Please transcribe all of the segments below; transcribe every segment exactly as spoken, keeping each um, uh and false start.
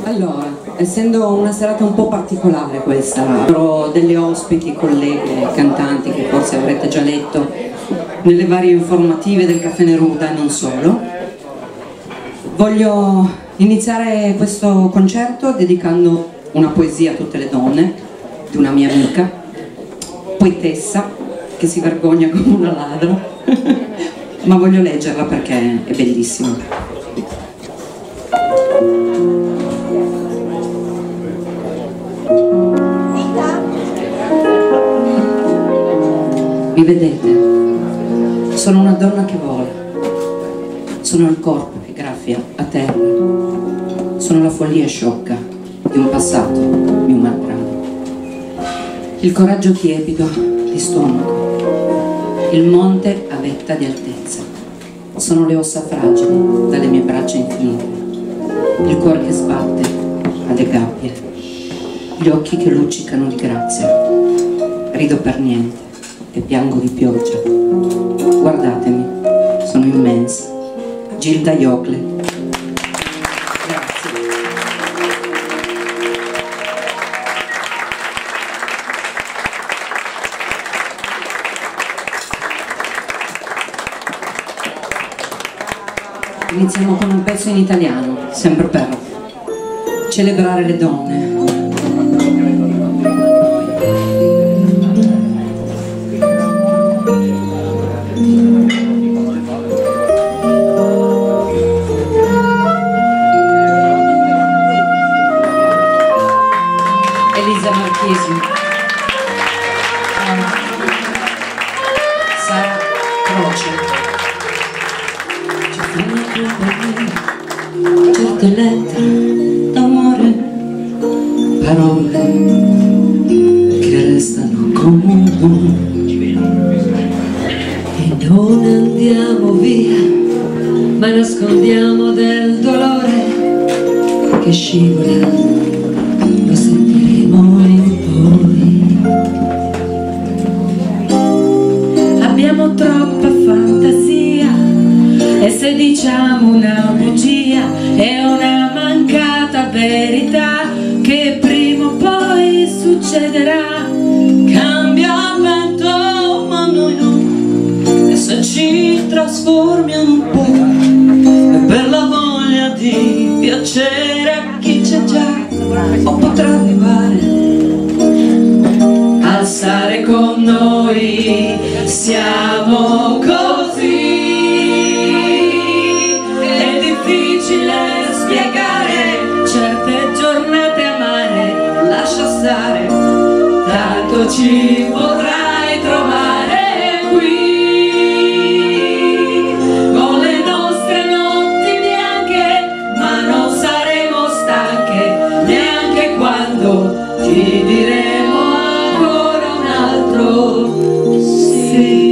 Allora, essendo una serata un po' particolare questa, avrò delle ospiti, colleghe, cantanti che forse avrete già letto nelle varie informative del Caffè Neruda e non solo. Voglio iniziare questo concerto dedicando una poesia a tutte le donne di una mia amica, poetessa, che si vergogna come una ladra, ma voglio leggerla perché è bellissima. Mi vedete? Sono una donna che vola, sono il corpo che graffia a terra, sono la follia sciocca di un passato, mio malgrado, il coraggio tiepido di stomaco, il monte a vetta di altezza, sono le ossa fragili dalle mie braccia infinite, il cuore che sbatte alle gabbie, gli occhi che luccicano di grazia, rido per niente e piango di pioggia. Guardatemi, sono immensa. Gilda Iocle. Grazie. Iniziamo con un pezzo in italiano, sempre per celebrare le donne. Elisa Marchesi, Sara Croce. Ci fanno compagnia certe lettere d'amore, parole che restano come un dono, e non andiamo via, ma nascondiamo del dolore che scivola. Abbiamo troppa fantasia e se diciamo una bugia è una mancata verità che prima o poi succederà. Cambia vento ma noi no, e se ci trasformiamo un po' è per la voglia di piacere a chi c'è già o potrà arrivare a stare con noi. Siamo così, è difficile spiegare certe giornate amare, lascia stare, tanto ci potrai trovare qui, con le nostre notti bianche, ma non saremo stanche neanche quando ti diremo ancora un altro sì.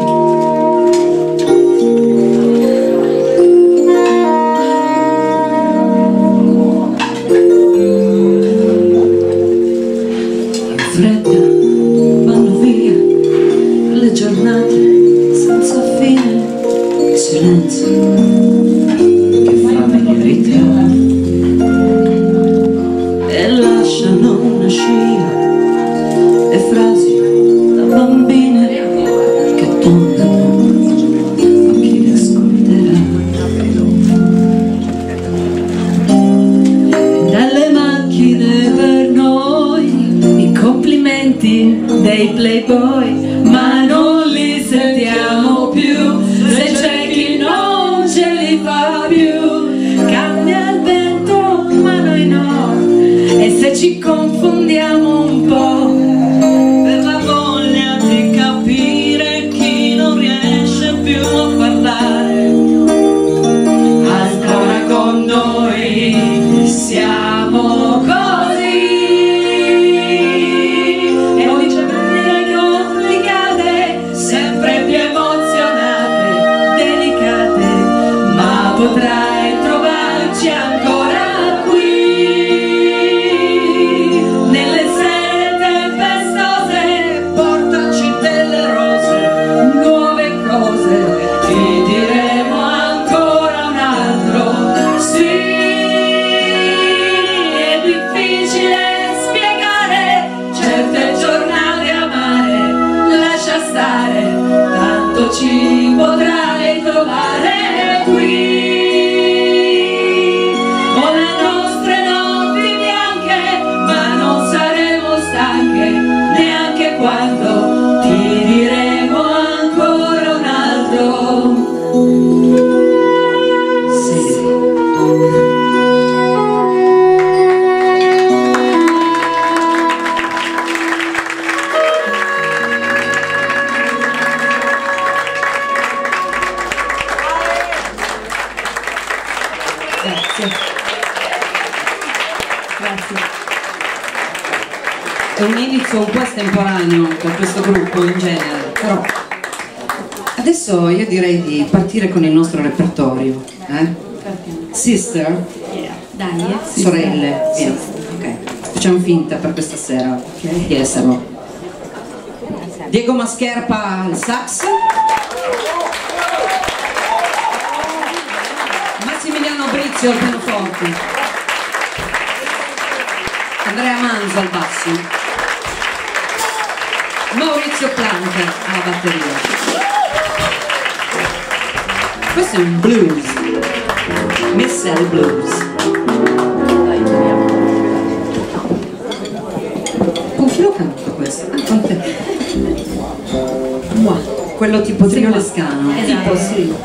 In fretta vanno via le giornate senza fine, silenzio che familiarità e lasciano una scia e frasi da bambine che toccano a chi le ascolterà. Dalle macchine per noi i complimenti dei playboy, ma non li sentiamo più se c'è chi non ce li fa più. Cambia il vento ma noi no, e se ci confondiamo un po' per la voglia di capire chi non riesce più a parlare, ancora con noi siamo così, e noi ci direi complicate Grazie. Grazie. È un inizio un po' estemporaneo per questo gruppo in genere, però adesso io direi di partire con il nostro repertorio. Eh? Sister? Yeah. Dai, eh? Sorelle, via. Ok. Facciamo finta per questa sera okay. di esserlo. Diego Mascherpa al sax, Massimiliano Brizio al pianoforte, Andrea Manzo al basso, Maurizio Planter alla batteria. Questo è un blues, Missel Blues. Con chi lo canto questo? Ah, con te. Wow. Quello tipo trio lescano. Esatto, sì.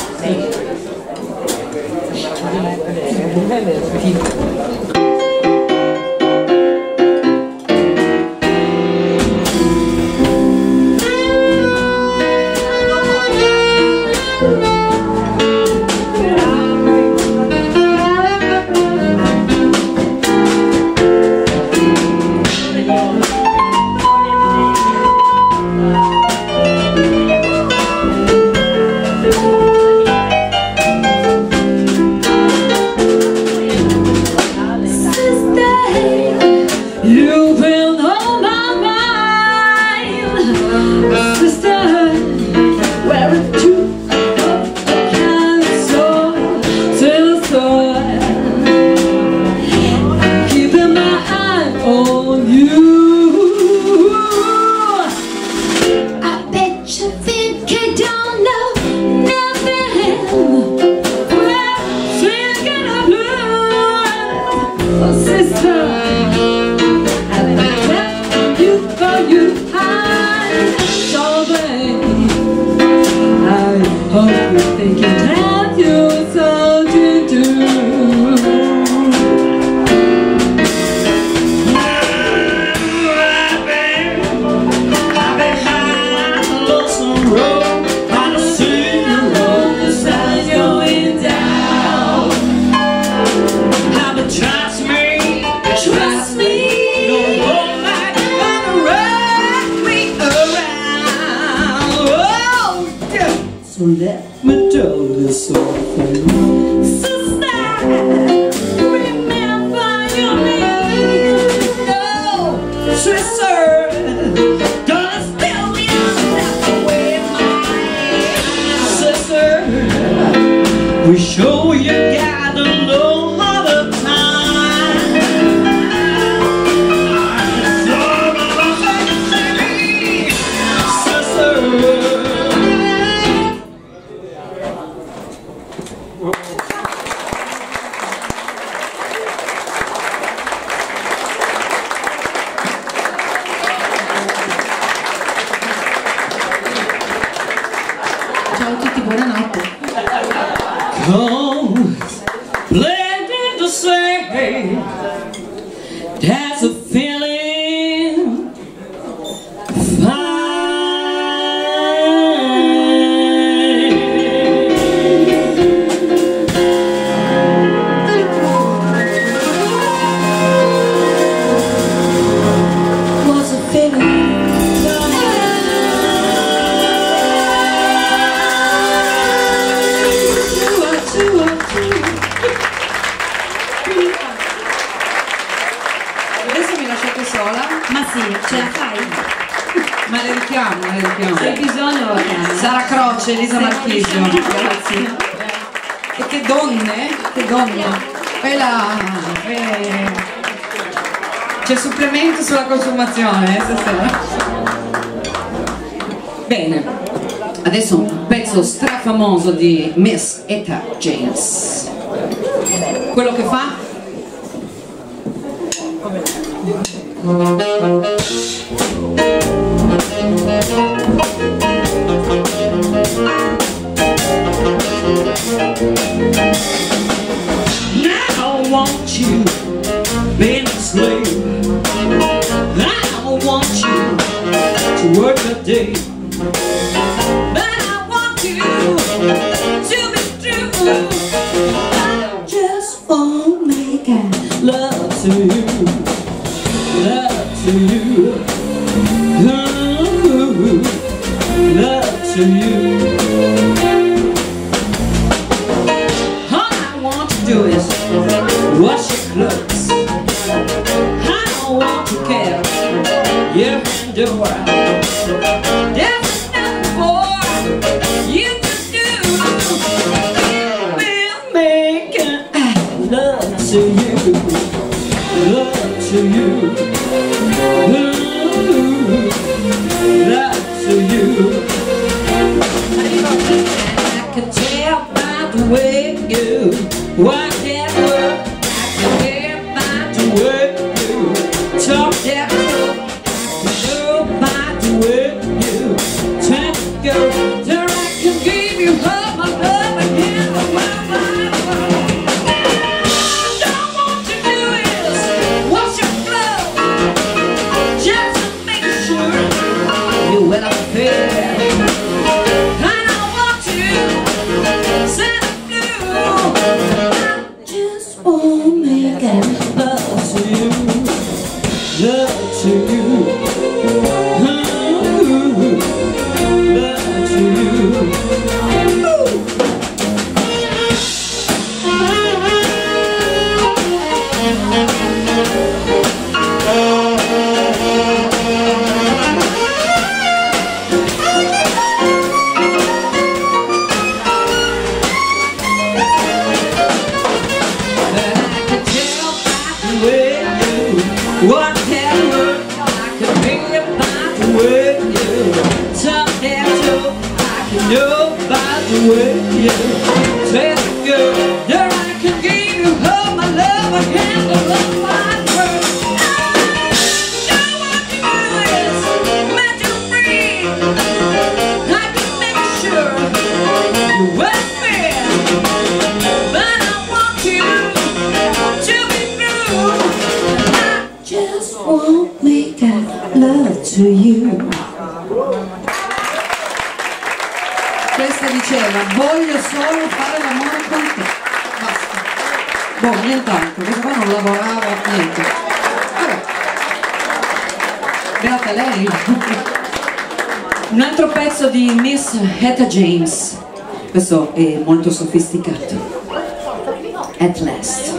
So let me tell you something. Sister, remember your name. No, sister, gonna spill me out away, my sister. We show you got a little lot of time. So sister. Ciao a tutti, buonanotte. Comes blended to say that's a feeling fine. Was a feeling. Adesso mi lasciate sola, Ma sì, ce la fai? ma le richiamo, le Se richiamo. hai bisogno lo chiami. Sara Croce, Elisa Marchisio, grazie. E che donne, che donne. Quella, eh, c'è supplemento sulla consumazione, eh, stasera. Bene, adesso un pezzo strafamoso di Miss Etta James. Quello che fa? Now I want you, being a slave. I want you to work a day. But I want you to be true. Just for won't make it. Love to you, love to you, ooh, love to you. All I want to do is wash your clothes. I don't want to care your underwear. There's nothing more you can do. We'll make it. Love to you, love to you, ooh, love to you. I can tell by the way you walk that word. I can tell by the way you talk that word. I can tell by the way you turn to go. There I can give you all my love again. Well, I'm fair. I don't want to set a blue. I just won't make it. Love to you, love to you, ooh, love to you. Whatever I can be about the way you talk that talk, I can know about the way you tell the girl that I can give you all my love, I can't love my world. I know what you do is meant to free. I can make sure you're with me, but I want you to be blue. Just won't make it. Love to you. Questa diceva: voglio solo fare l'amore con te. Basta. Boh, nient'altro, questa qua non lavorava, niente. Vabbè. Beata lei. Un altro pezzo di Miss Etta James. Questo è molto sofisticato. At Last.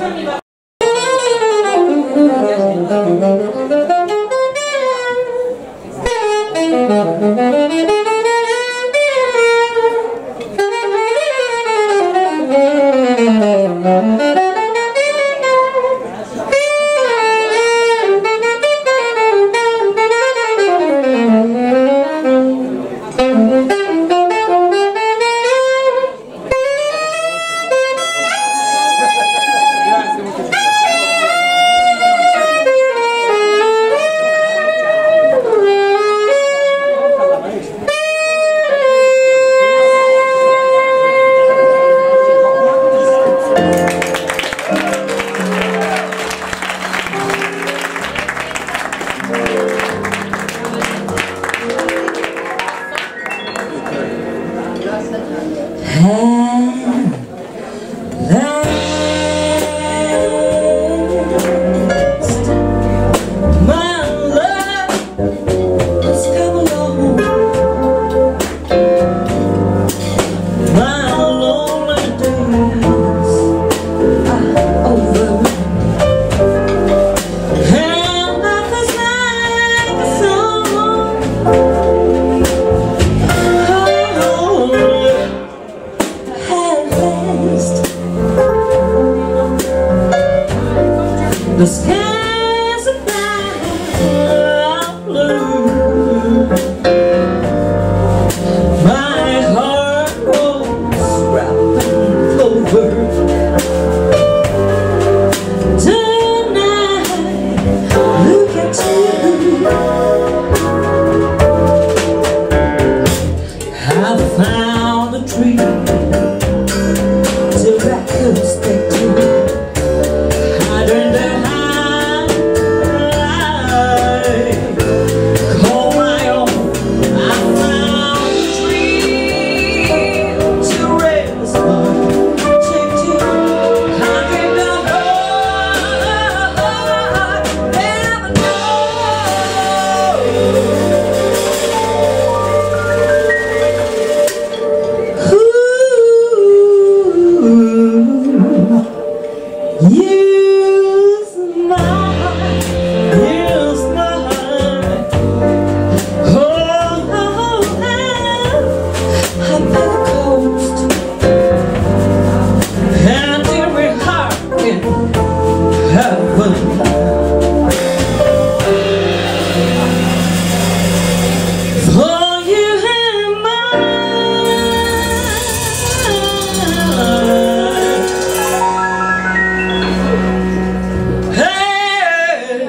The skies are blue. My heart rolls wrapping over. Tonight, look at you. I found a tree till I could stay to. I turned the high heaven. For you and mine. Hey,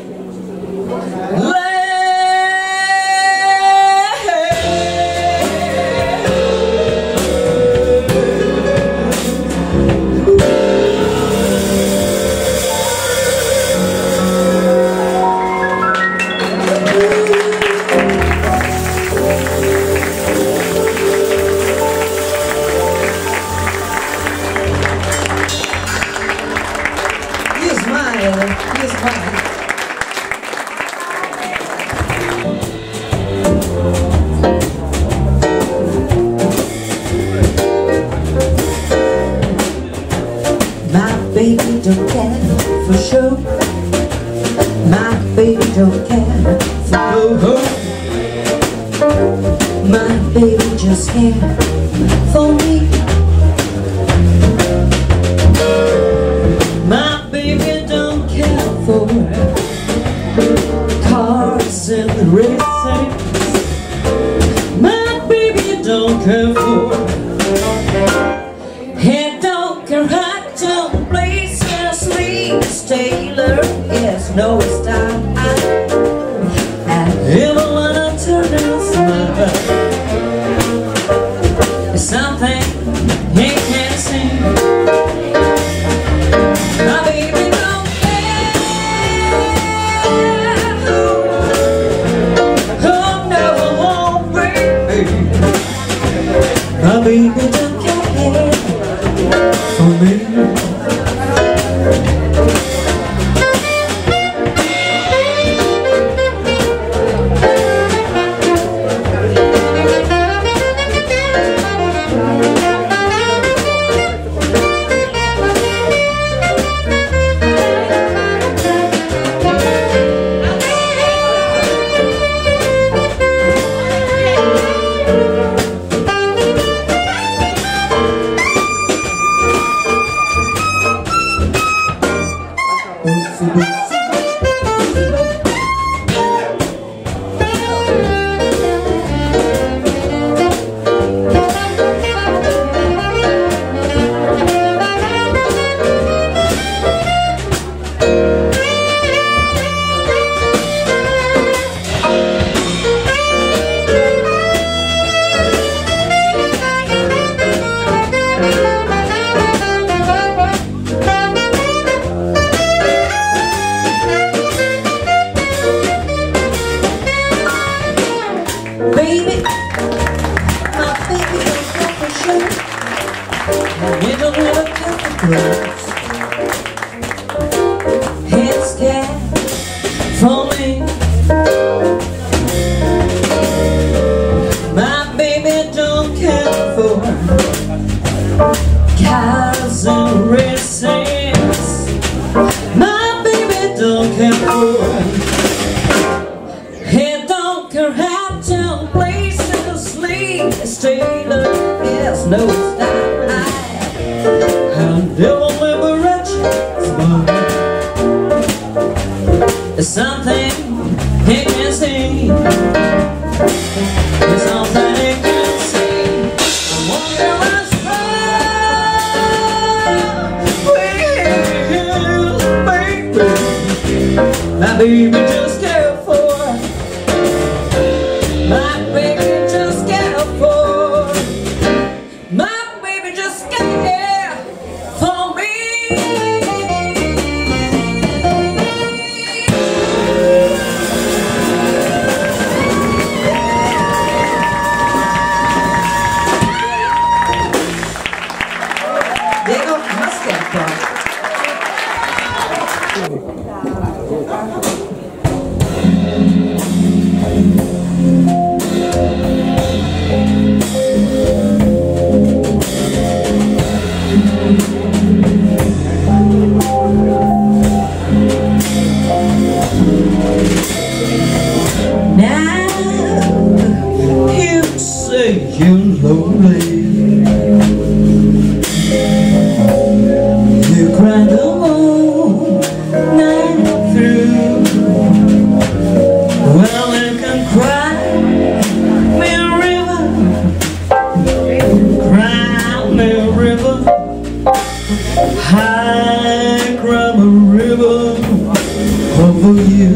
you smile, you smile. My baby don't care for show. My baby don't care for Oh, my baby just care for me. my baby don't care for cars and racing. My baby don't care for. He don't care how to place and sleep. Taylor is no style. Even when I turn and smile, it's something he can't see. My baby don't care. Oh no, oh baby. My baby don't care for me. Baby, my baby don't care for show. You don't ever care for clothes. He's scared For me, my baby don't care for cars and races. My baby don't care for. He don't care how to place and sleep. Taylor is no style. And they'll never reach smile. It's something he can see. It's something he can see. I wonder what's wrong with you, baby. My baby just care for. My baby just care for. My baby just care for me. Diego Mascherpo. You lonely, you cry the whole night through. Well, you can cry me a river, cry me a river, high cry me a river over you.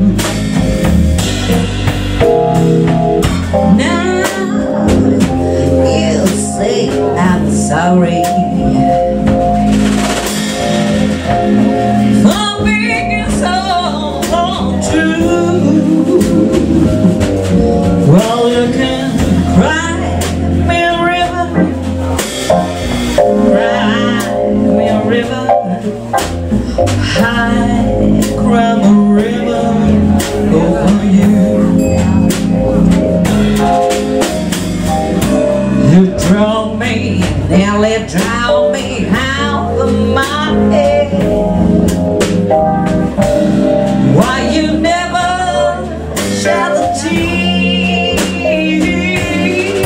Now you say I'm sorry for being so untrue. Well, you can cry me a river, cry me a river, high cry me a river over you. You drove me, nearly drowned me out of my head. Why you never shed the tears?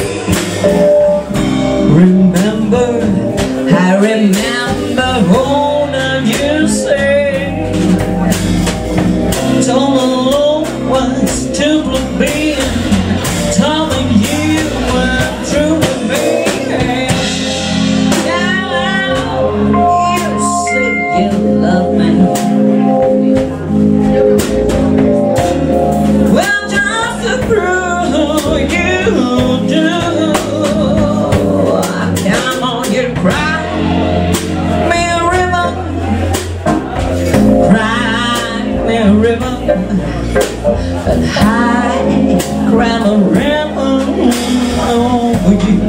Remember, I remember all that you said. Told me love was too blue, told me you were true with me. But high cry me a river over you.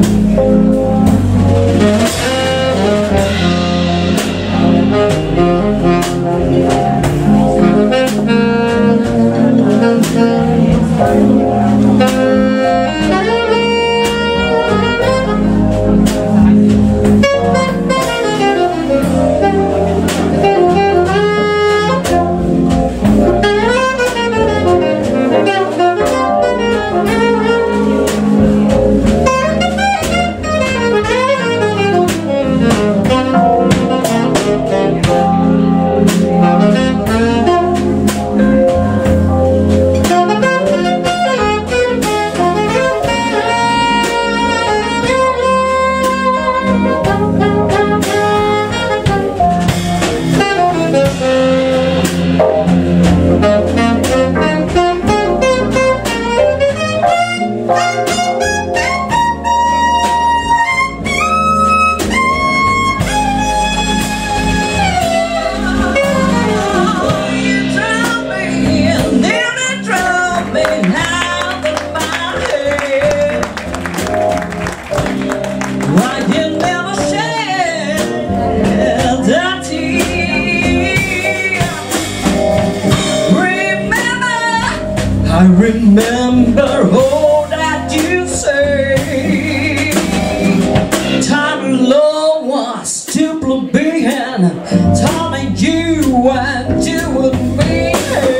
I remember all that you say. Time and love was too plebeian. Told me you went to with me.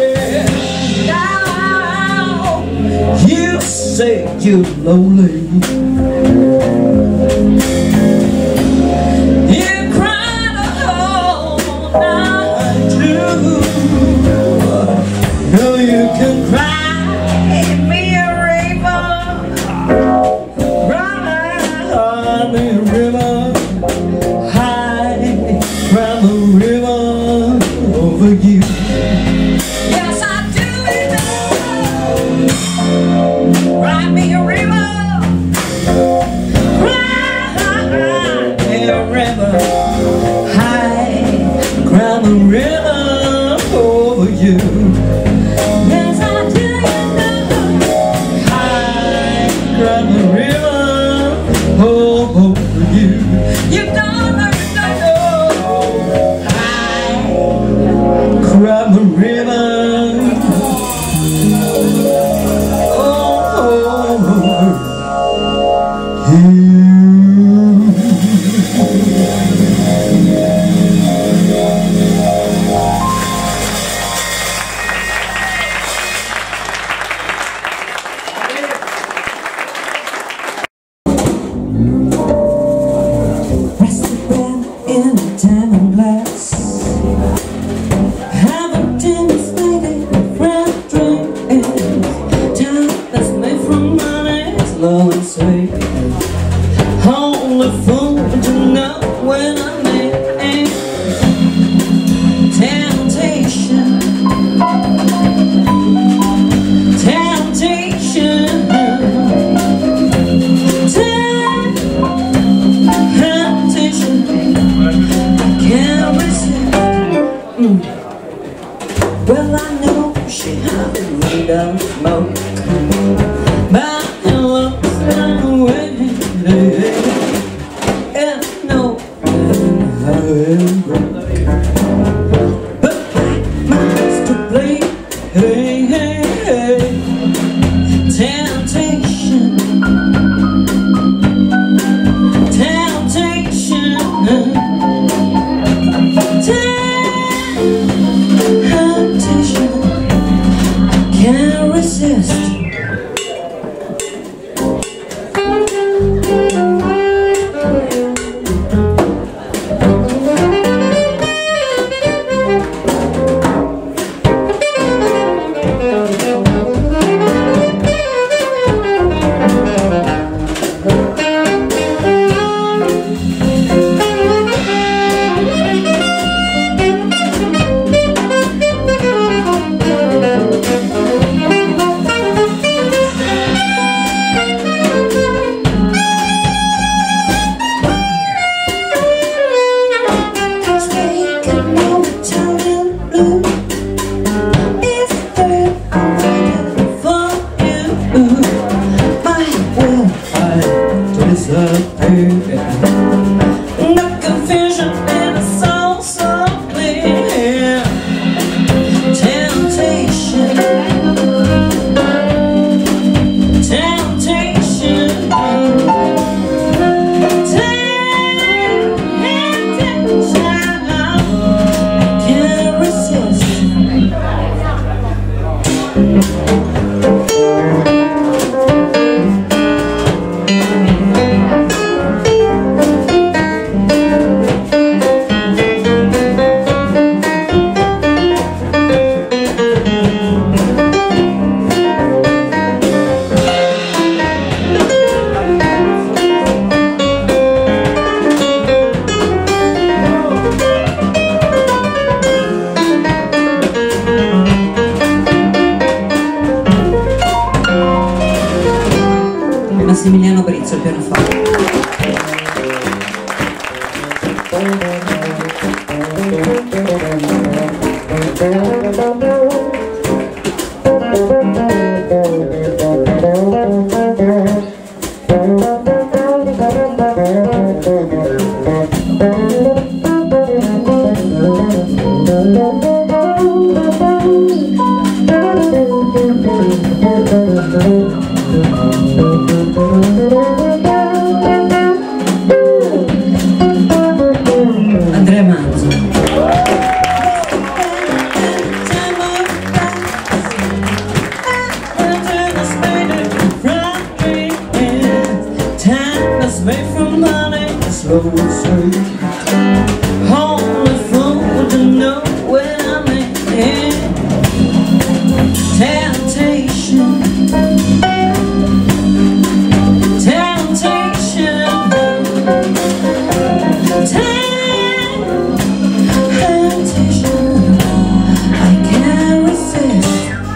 Now you say you're lonely. You cried the whole night through. Now you can cry me a river, cry me a river, high cry me a river over you. Yes, I do know. Cry me a river, cry me a river, high cry me a river over you. You don't know, I cry me a river. Well, I know she had a little smoke, but it looks that way. And no, but black minds to play. Hey, hey, hey. Temptation, temptation, temptation. Can't resist. The confusion in a soul so clear. Temptation, temptation, temptation. Can't resist. Massimiliano Brizzo al pianoforte. Andrea Manzo. Made from money, slow and sweet. Only fool to know where I'm at. Temptation, temptation, temptation. I can't resist.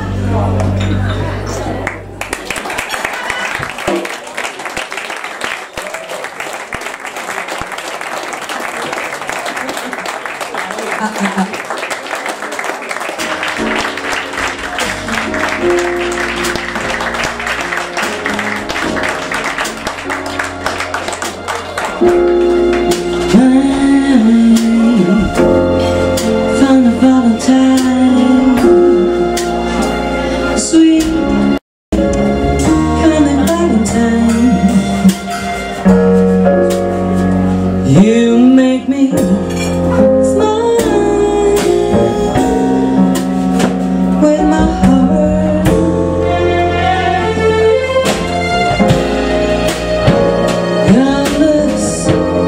Ah, ah, ah. Found a Valentine, sweet, coming Valentine. You make me with my heart. Your lips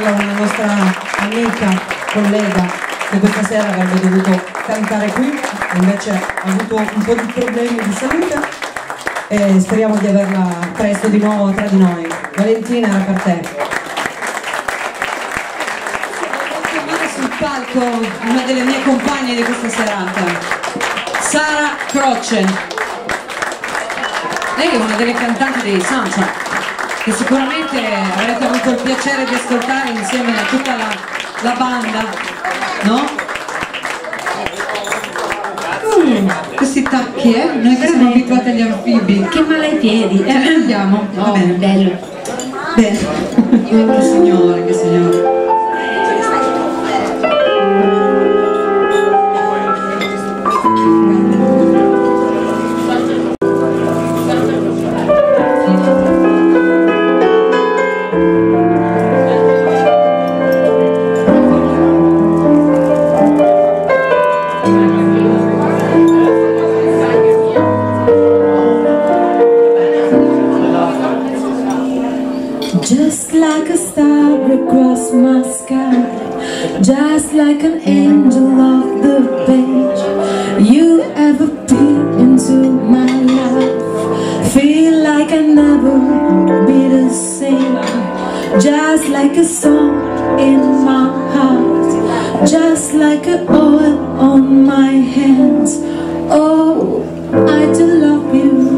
una nostra amica, collega, che questa sera avrebbe dovuto cantare qui, invece ha avuto un po' di problemi di salute e speriamo di averla presto di nuovo tra di noi. Valentina, era per te. Sul palco una delle mie compagne di questa serata, Sara Croce. Lei è una delle cantanti dei Soundtrack, che sicuramente avrete avuto il piacere di ascoltare insieme a tutta la, la banda, no? Mm, questi tacchi, eh? Noi che siamo abituati agli anfibi. Che male ai piedi. Eh, andiamo. Va Oh, bene. bello. Bene. Che signore, che signore. Just like a star across my sky, just like an angel off the page, you have appeared into my life. Feel like I'll never be the same, just like a song in my heart, just like an oil on my hands. Oh, I do love you.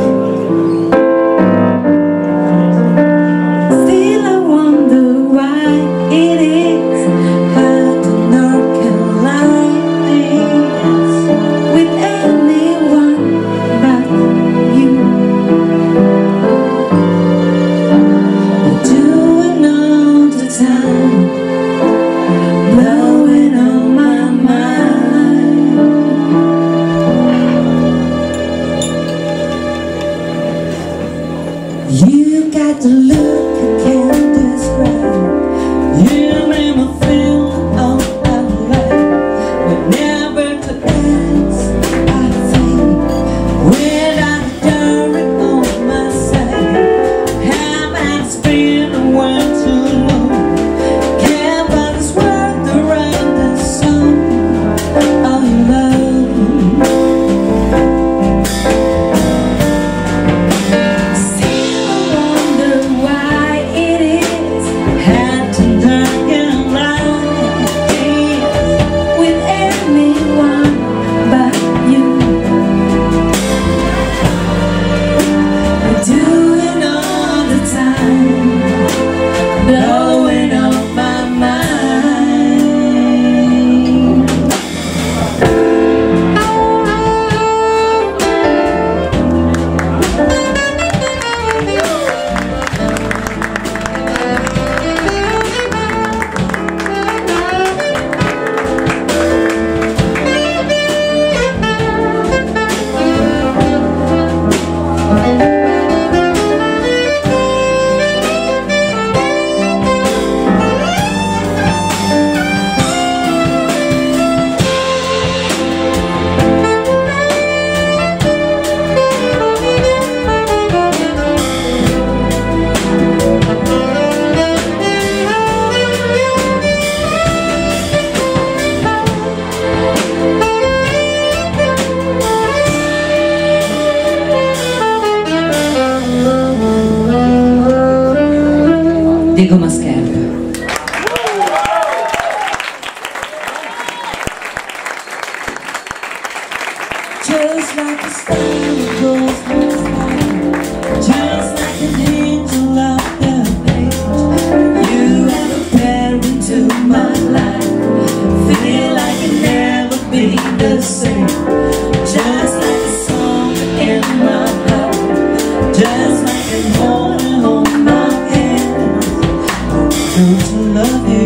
You got the look I can't describe. You make me feel all alive. Whenever to ask, I think without a darling on my side. Haven't been a while too long. Can't but this world to write the song of love. Diego Mascherba. Just like a star across my sky, just like an angel off the page, you have appeared into my life. Feel like I'll never be the same, just like a song in my heart, just like an oil on my hands. True to love you.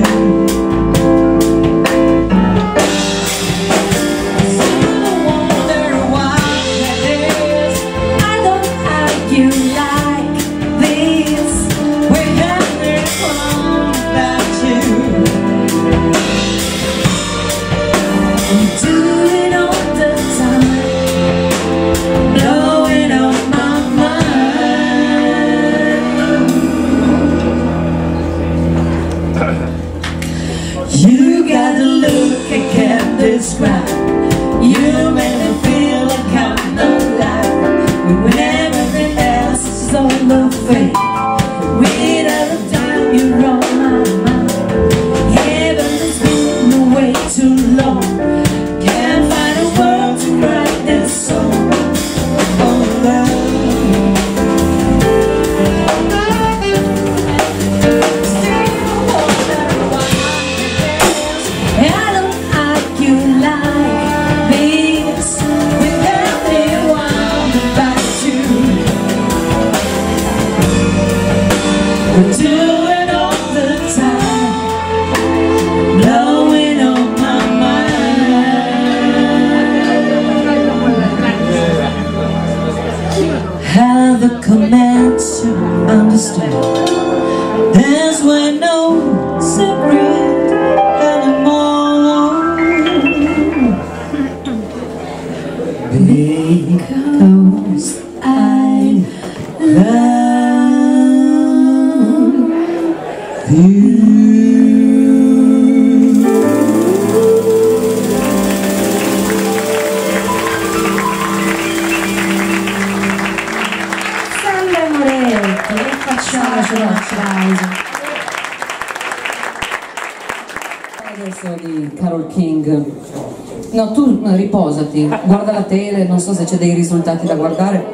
got a look I can't describe. You make me feel like I'm alive when everything else is on the fade. Without a doubt you're on my mind. Heaven has been away too long. Can't find a word to write this song. Oh love. We're doing all the time, blowing on my mind. Have the commands to understand. There's when no separate anymore. Because I love Sandra Moretti, e facciamoci un applauso. Adesso di Carole King. No, tu riposati, guarda la tele, non so se c'è dei risultati da guardare.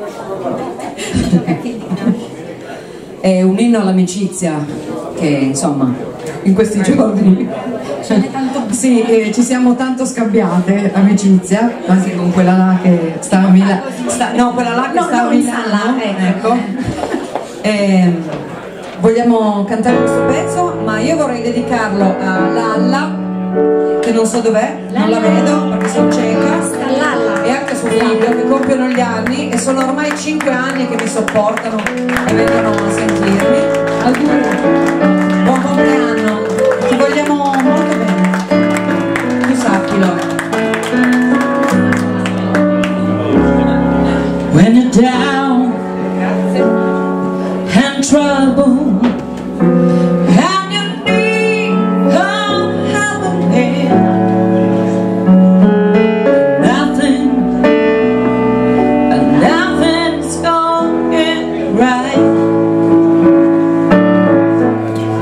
È un inno all'amicizia che insomma in questi giorni Sì, eh, ci siamo tanto scambiate amicizia, anche con quella là che sta a Milano. No, quella là che No, sta a no, Milano. sta là, Ecco. Ehm, vogliamo cantare questo pezzo, ma io vorrei dedicarlo a Lalla, che non so dov'è, non la vedo perché sono cieca, Lalla. e anche suo figlio che compiono gli anni e sono ormai cinque anni che mi sopportano e vengono a sentirmi. Auguri, buon compleanno, ti vogliamo molto bene, tu sappilo. When you're down and trouble and you need a helping hand, nothing, nothing's going right.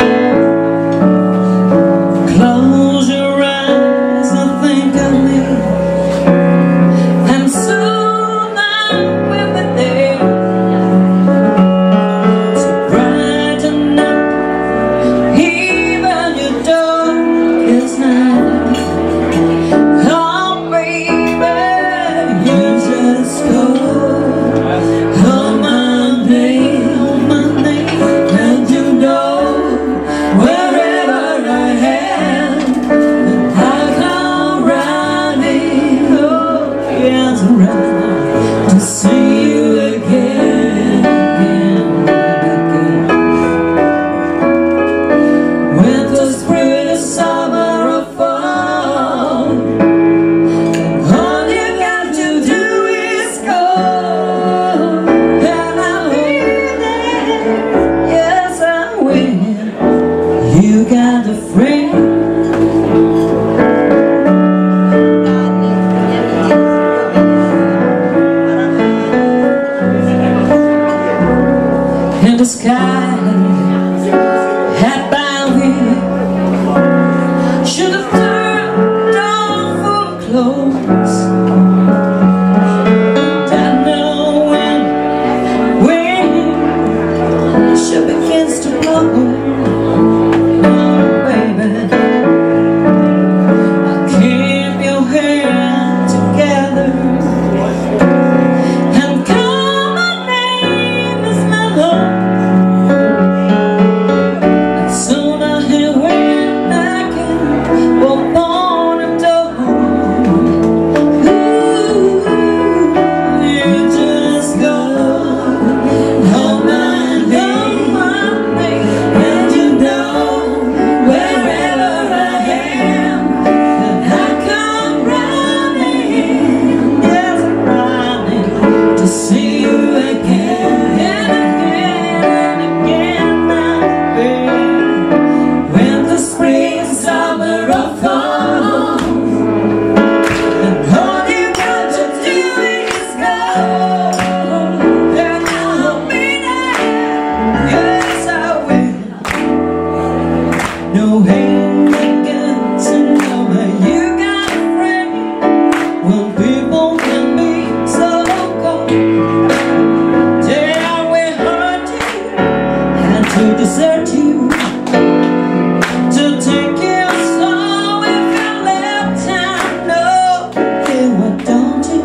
No hate against to know that you got a friend when people can be so cold. They will hurt you and to desert you, to take your soul if you let time know. Yeah, what don't you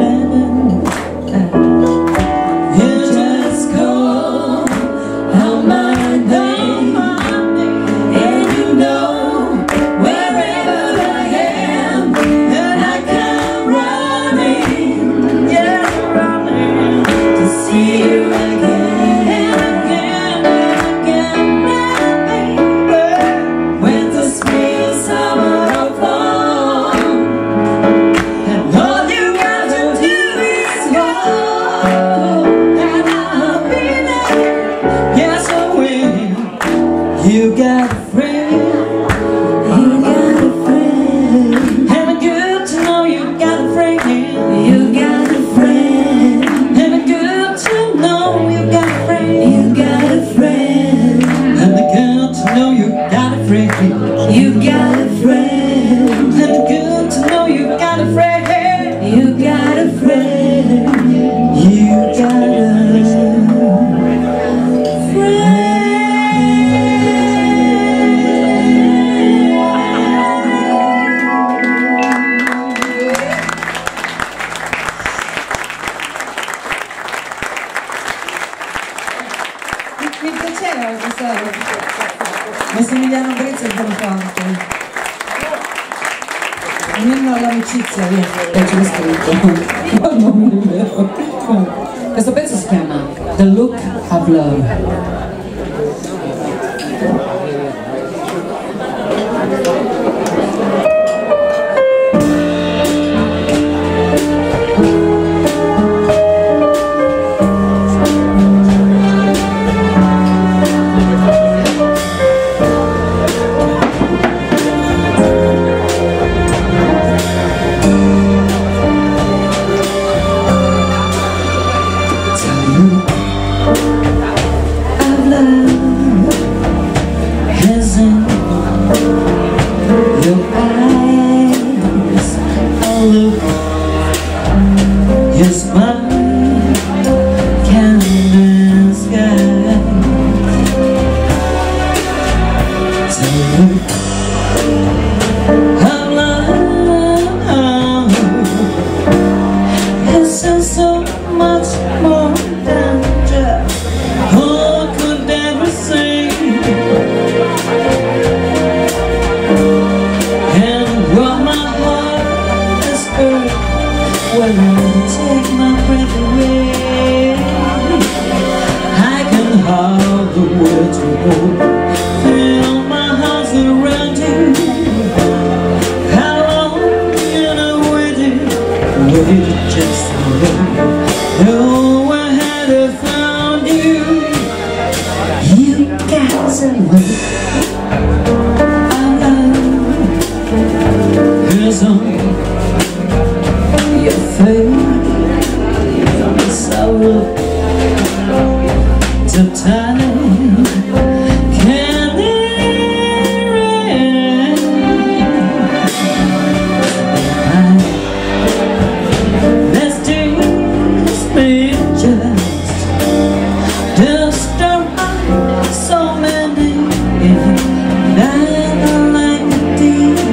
let you just call out my name, and you know wherever I am that I come running, yeah, running to see you again, again, again, baby. Winter, spring, summer, fall, and all you gotta do is call, and I'll be there. Yes, I will. You got a friend. You got a friend. And it's good to know you got a friend. You got a friend. And it's good to know you got a friend. You got a friend. And it's good to know you got a friend. You got a friend. And it's good to know you got a friend. You got a friend. You got a friend. Mi piaceva questa Massimiliano Brezza è buono fatto. Un inno all'amicizia, via. E ce l'ho scritto. No, non è vero. Questo pezzo si chiama The Look of Love. Of love has in your eyes a look, your smile can disguise. So look of love has in so much more than just who could ever say. And what my heart has heard when you take my breath away, I can hardly word to hold. Feel my heart around you. How long you know waiting, waited just a little. No, I had to found you. You got some way. I love is on your face. So look to time can erase. Let's do this just just around so many nights like these.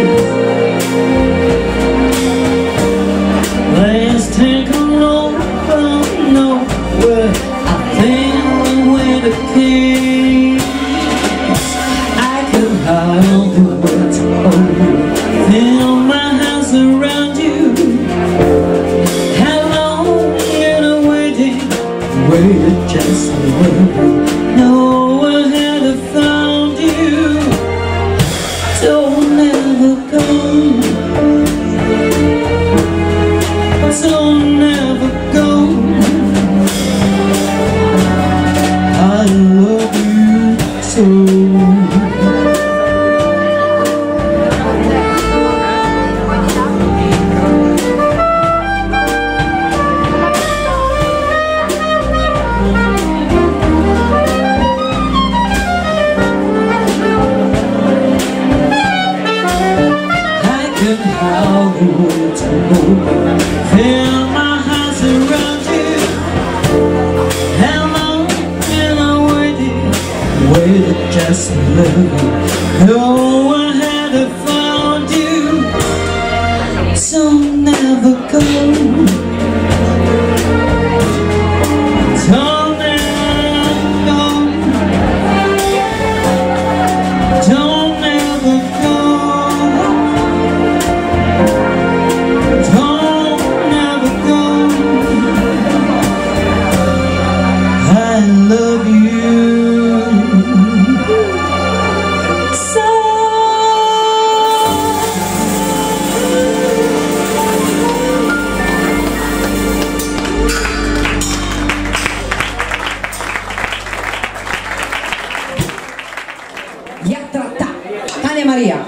Let's take a road from nowhere. I think we're the keys. I could hardly wait to hold you. Feel my house around you. How long you know waiting, waited just a little. No, I had to found you. Don't ever go. Don't ever go. I love you so. the way to know. Feel my house around you. How long can I wait? Waited just to love you. Oh, I had to find you. So never go. Yatrata, Tania Maria.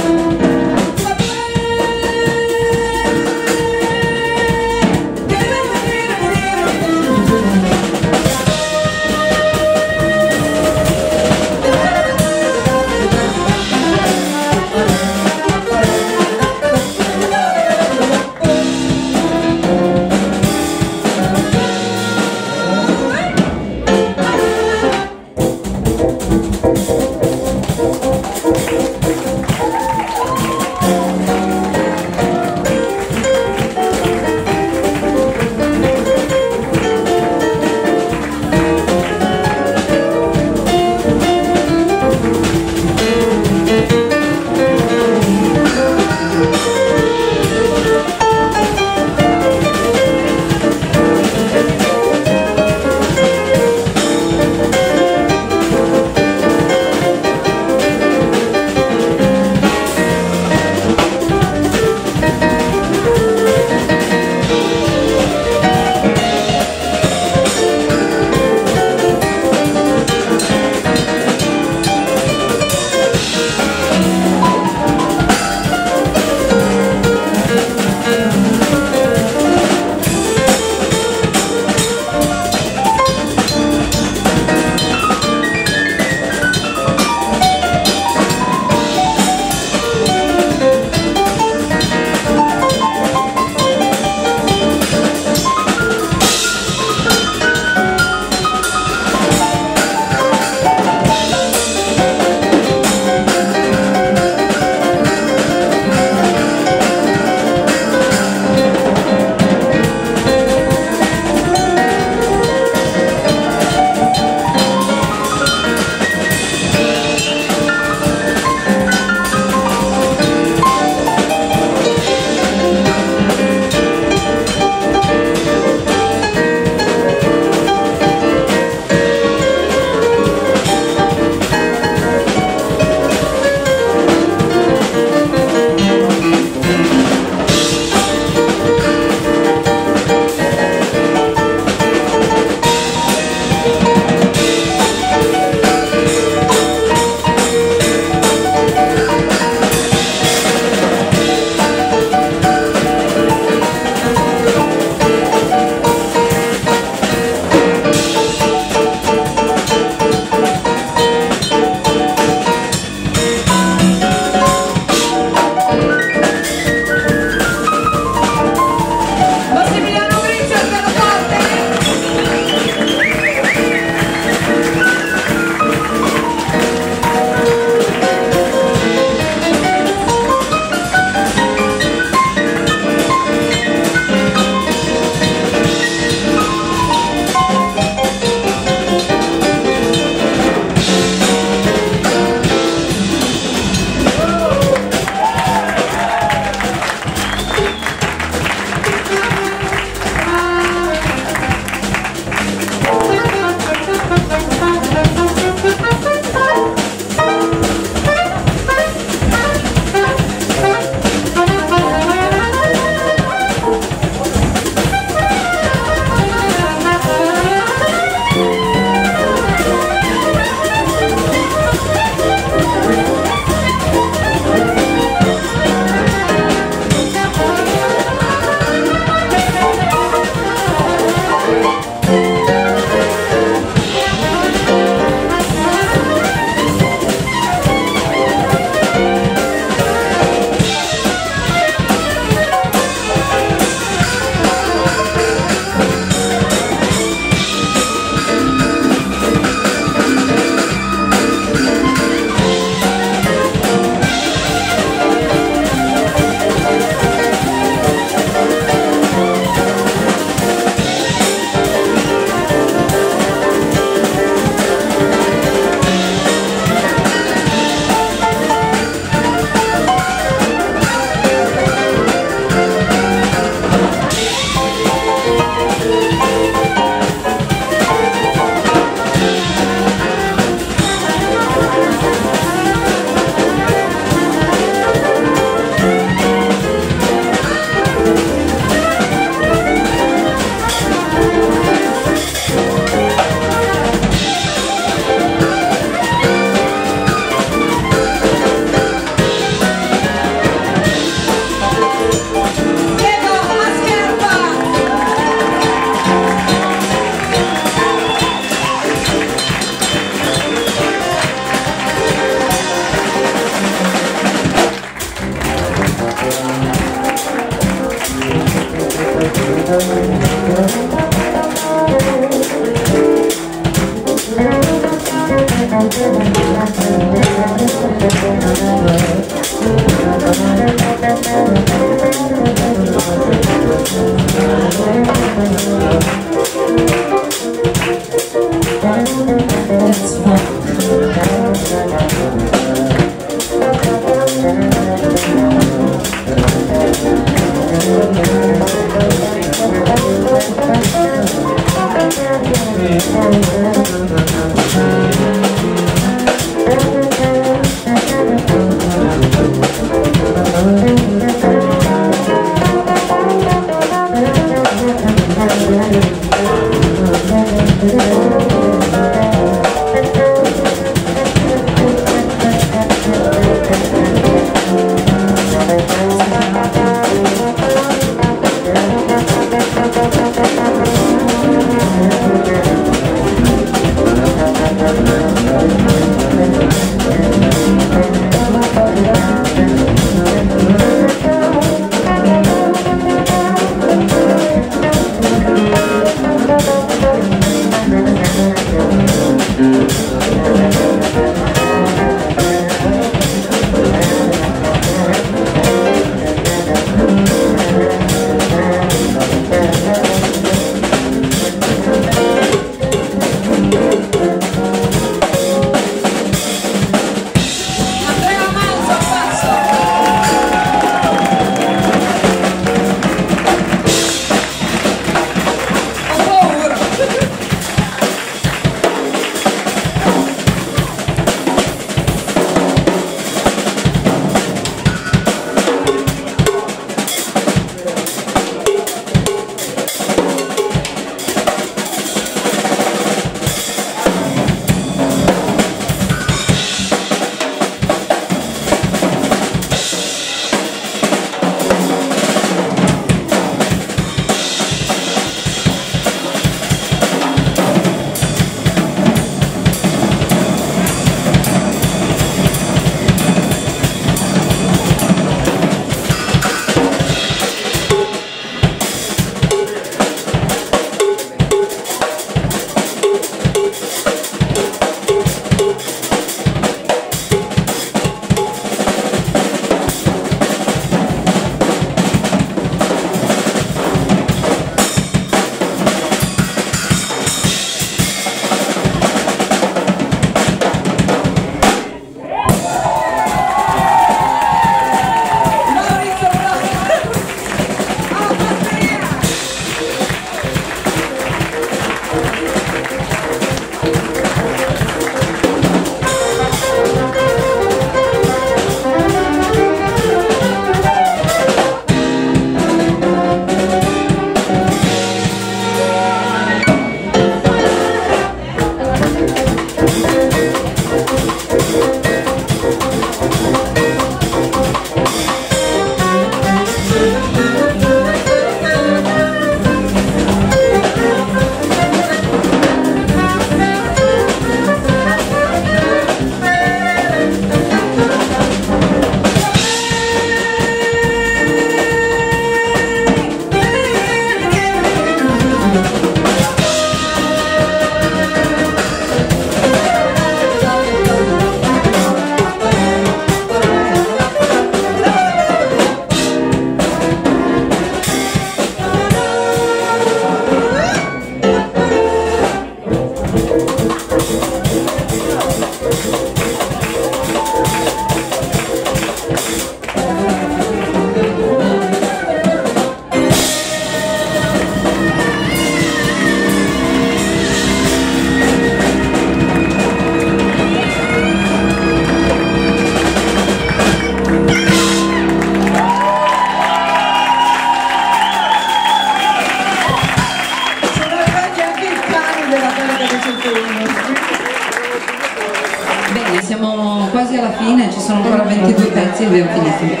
fine, ci sono ancora ventidue pezzi e abbiamo finito.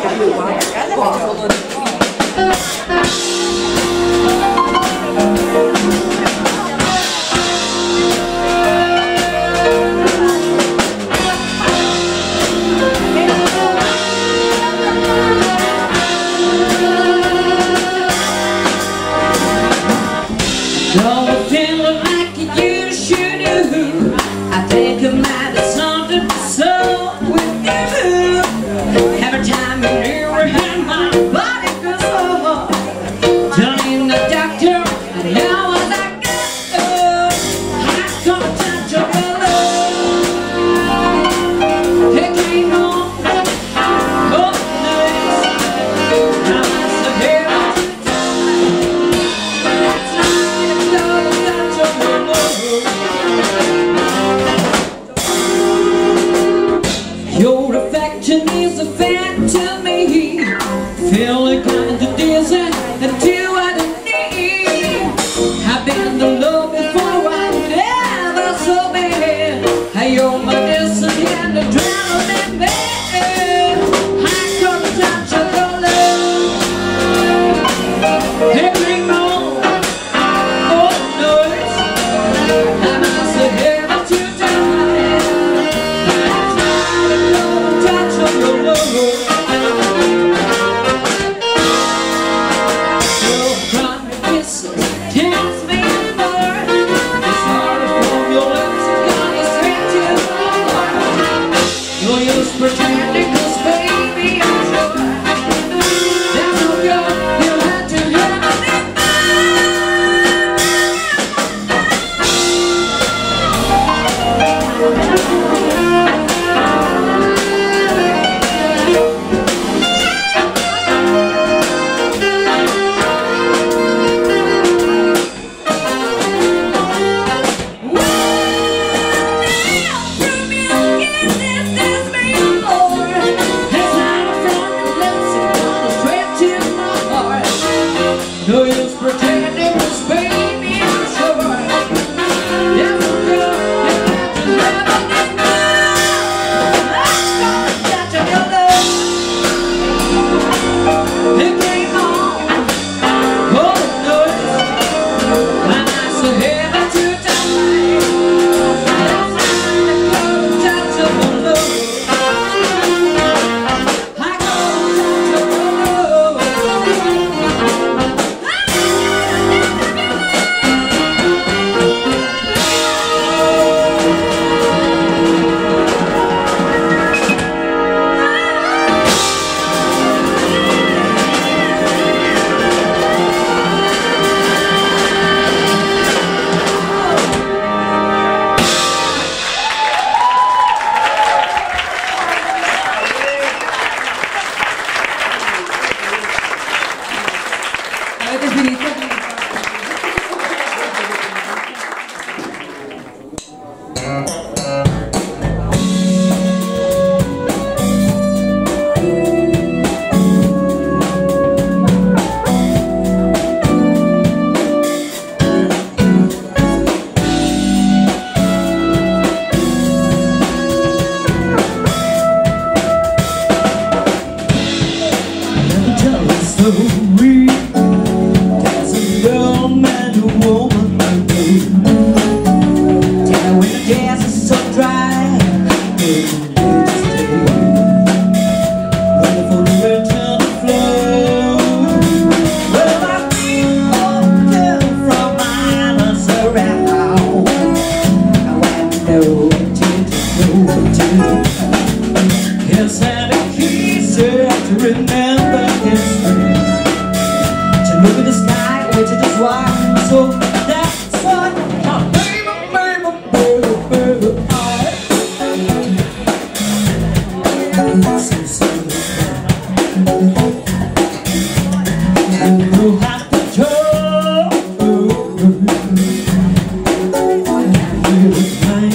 Don't feel like you should do. I think it might be something so with you. Every time you're near and my body goes over. Telling the doctor I know what I got. I can't touch your love. It came on all night. I must have been your affection is a fact to me. Feeling kind of dizzy and do what I need. I've been the love before I never so bad. You're my medicine and adrenaline man. I couldn't touch your love. Every moment, oh no, I must have had to die. Pretending, 'cause baby I'm sure that's no good. You had to have me. No use pretending, 'cause baby I'm sure that's no good. You had to have me. Let's go, touch of your love. It came on, oh no, and I said heaven to die. Let's go, touch of your love. I go, touch of your love. Avete finito? Story. There's a young man and a woman I know. Tell when the gas is so dry, they just stay. Waiting for the return to flow. Well, I feel down from miles around. I want to know what to do. Yes, and a key said to remember history. To look at the sky, which is just why. So that's what my baby, baby, baby, baby, I. So, so, and you have to go. It was mine.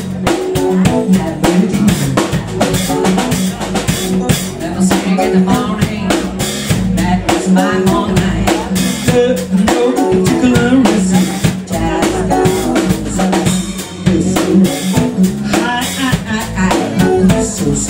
Never sing in the morning. That was my all night. No particular reason. It's so high, I, I, I, so sad.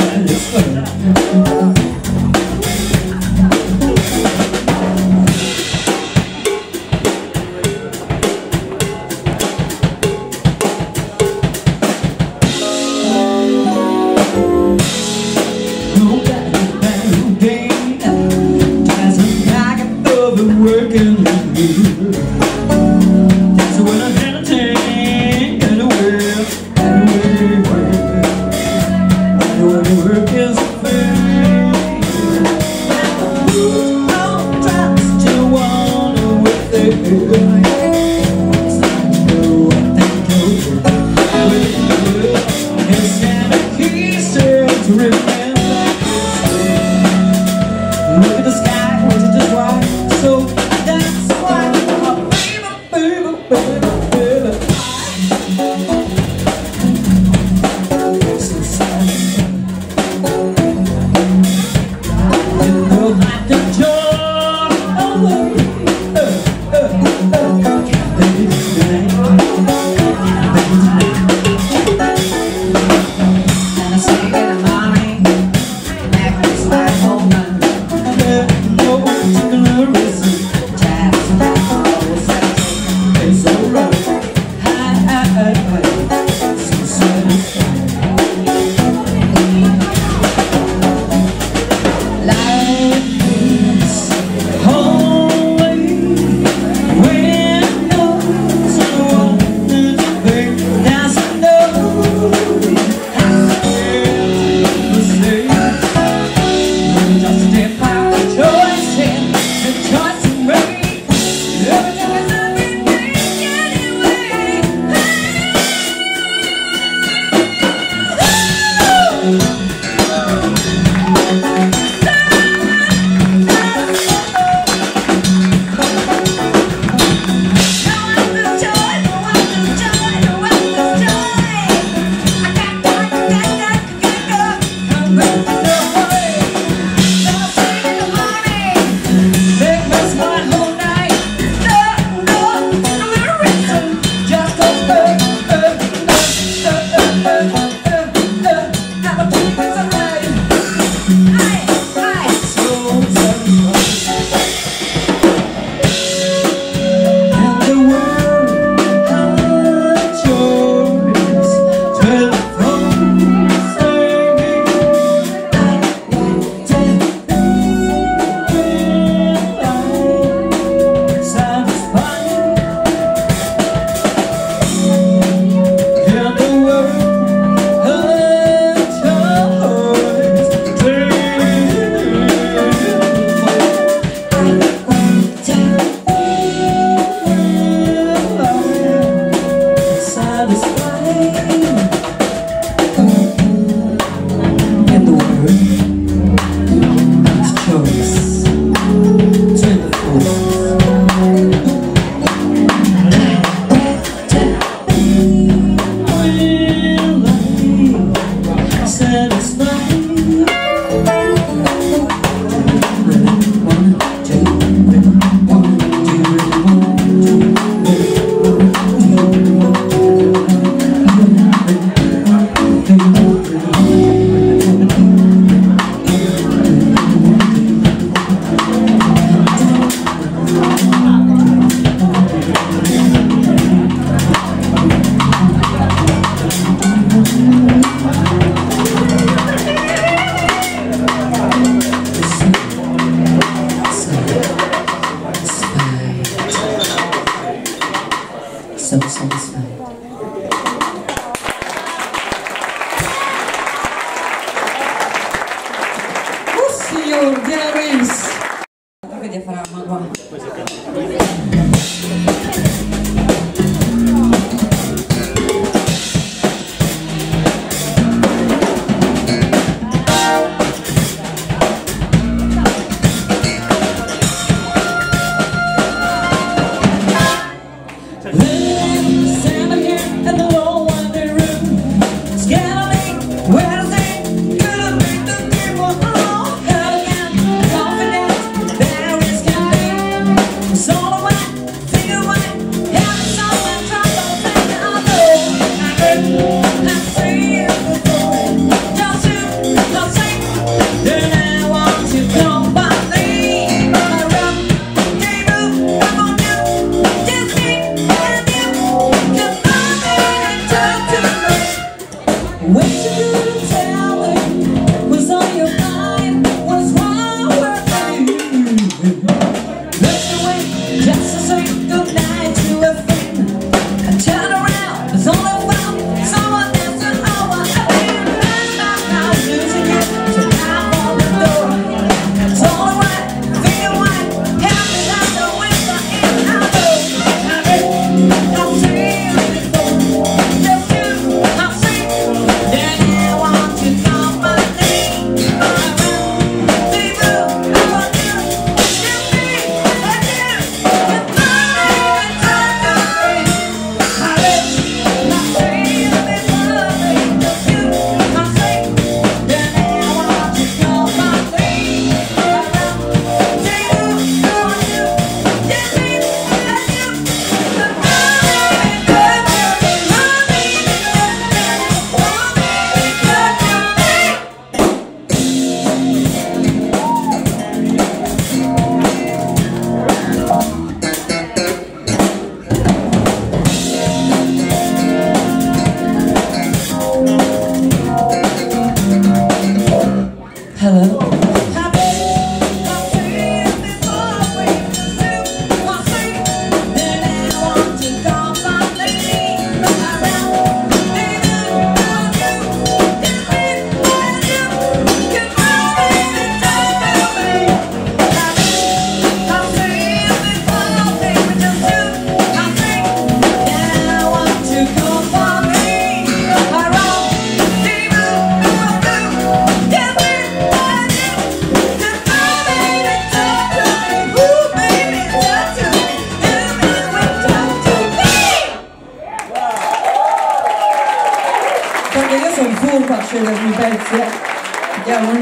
It's all about figure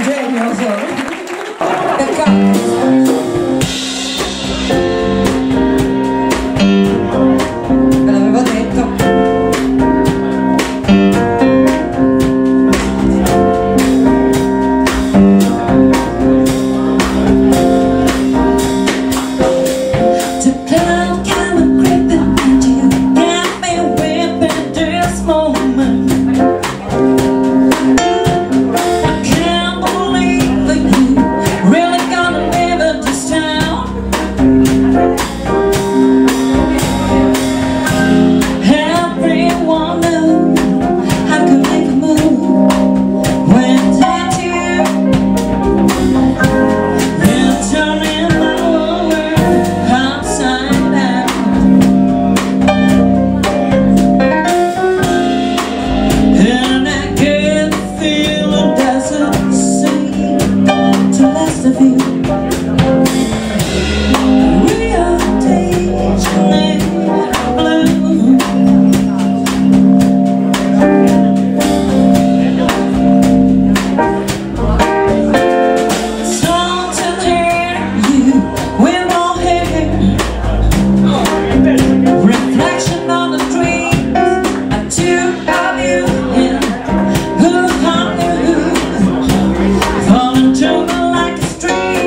genio solo. Peccato. Ve l'avevo detto. Like a stream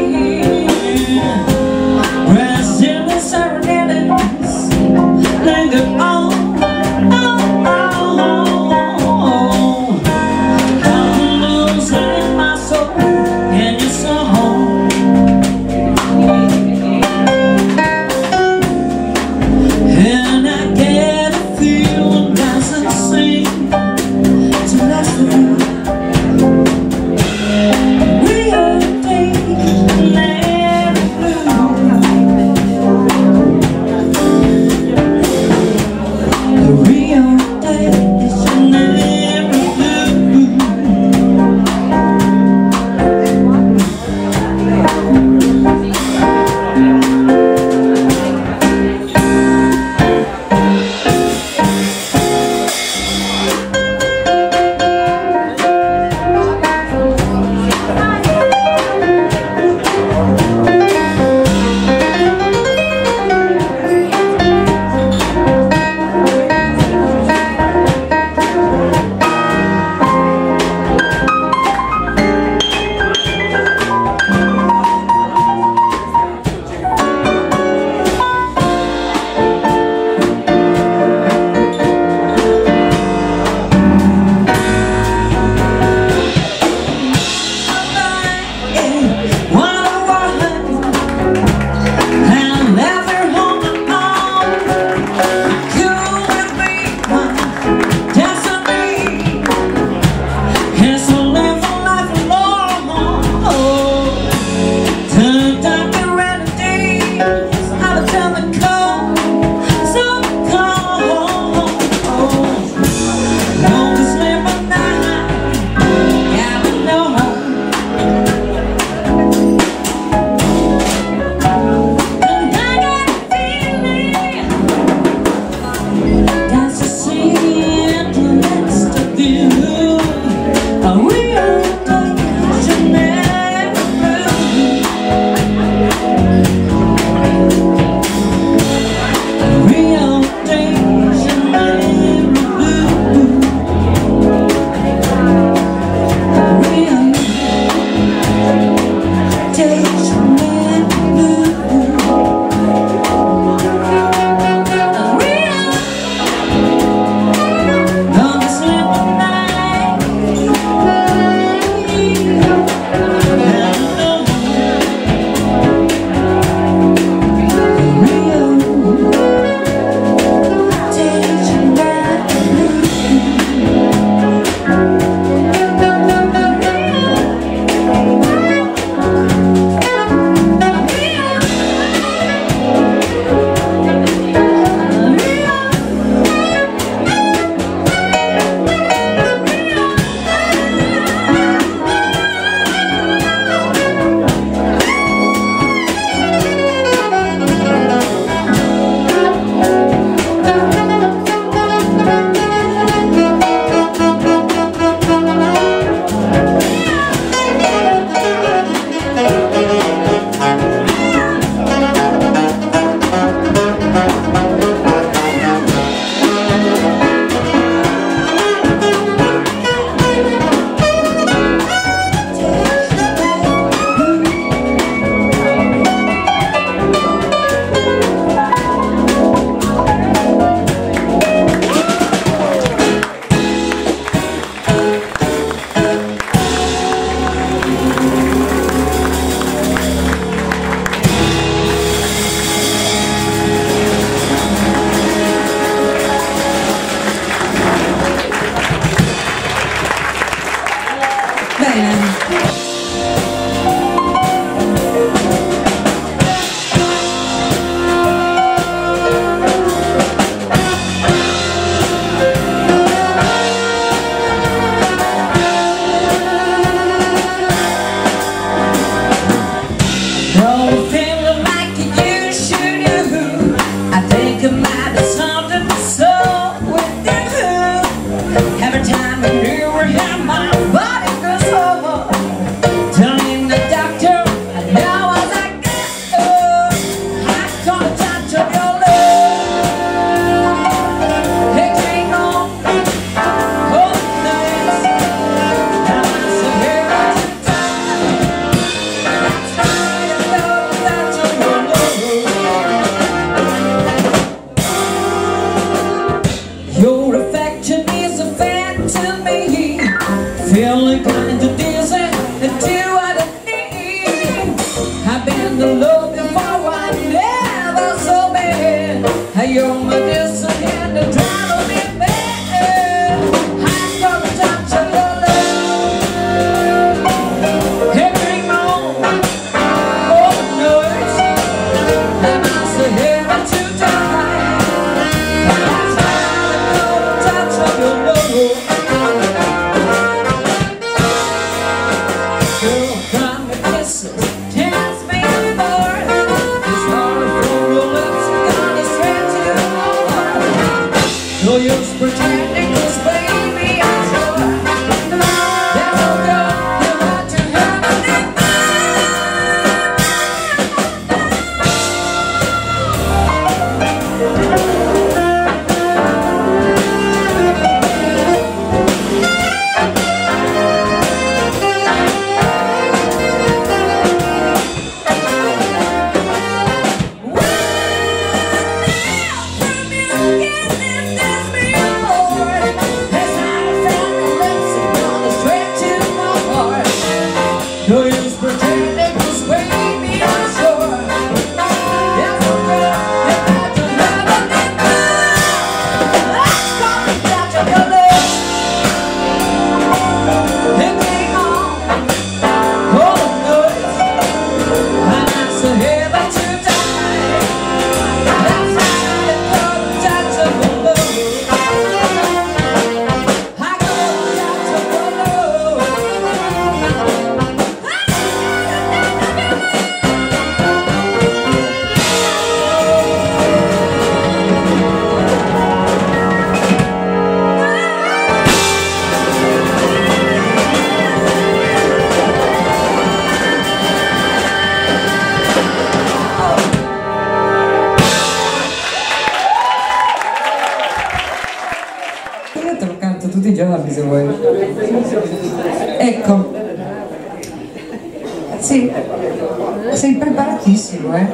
Sì, sei preparatissimo, eh?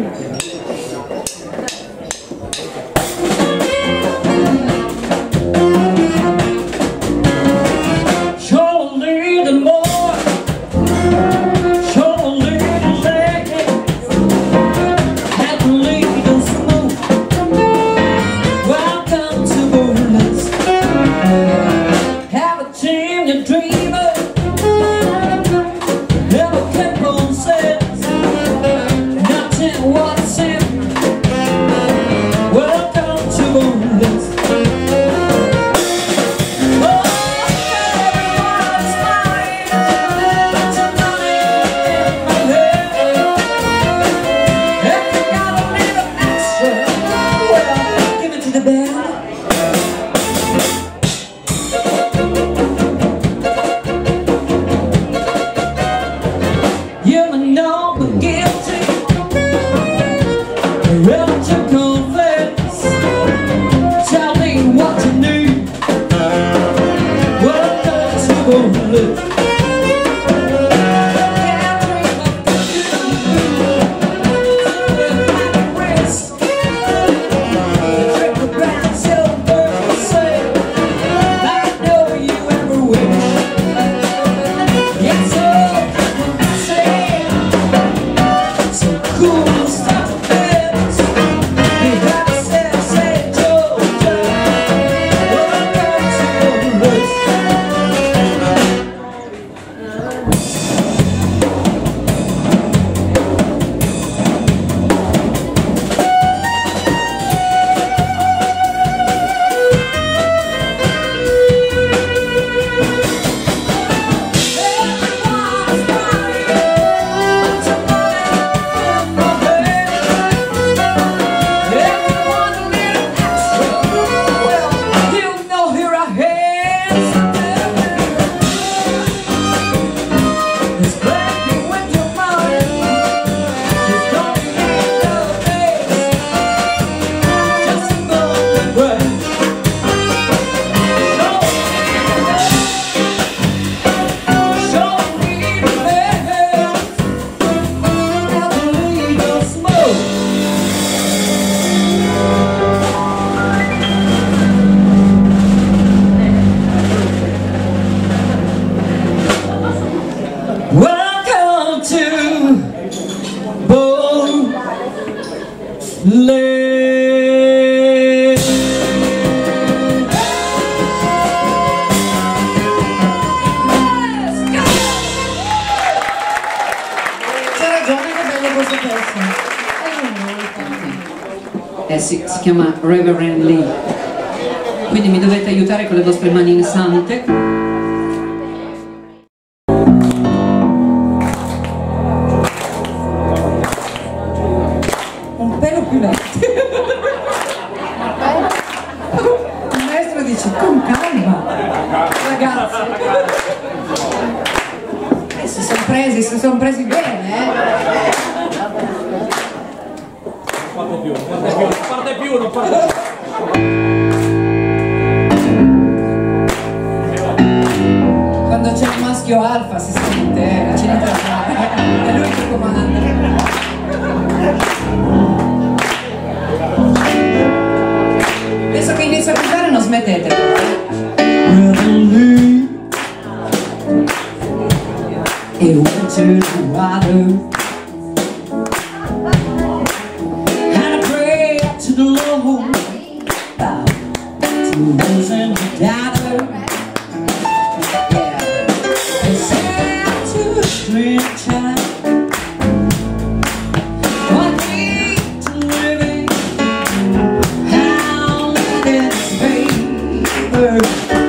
Eh, si, si chiama Reverend Lee, quindi mi dovete aiutare con le vostre manine sante. Un pelo più lento. Il maestro dice con calma, ragazzi. Eh, si sono presi, si sono presi bene, eh. Non parte più, non parte più. Quando c'è il maschio alfa si sente, eh, la cineta è lui che comanda. Adesso che inizio a cantare non smettete. E went to the water. The Lord bow to those in the gather. Yeah, they said to a strange child, what need to living? How did it favor?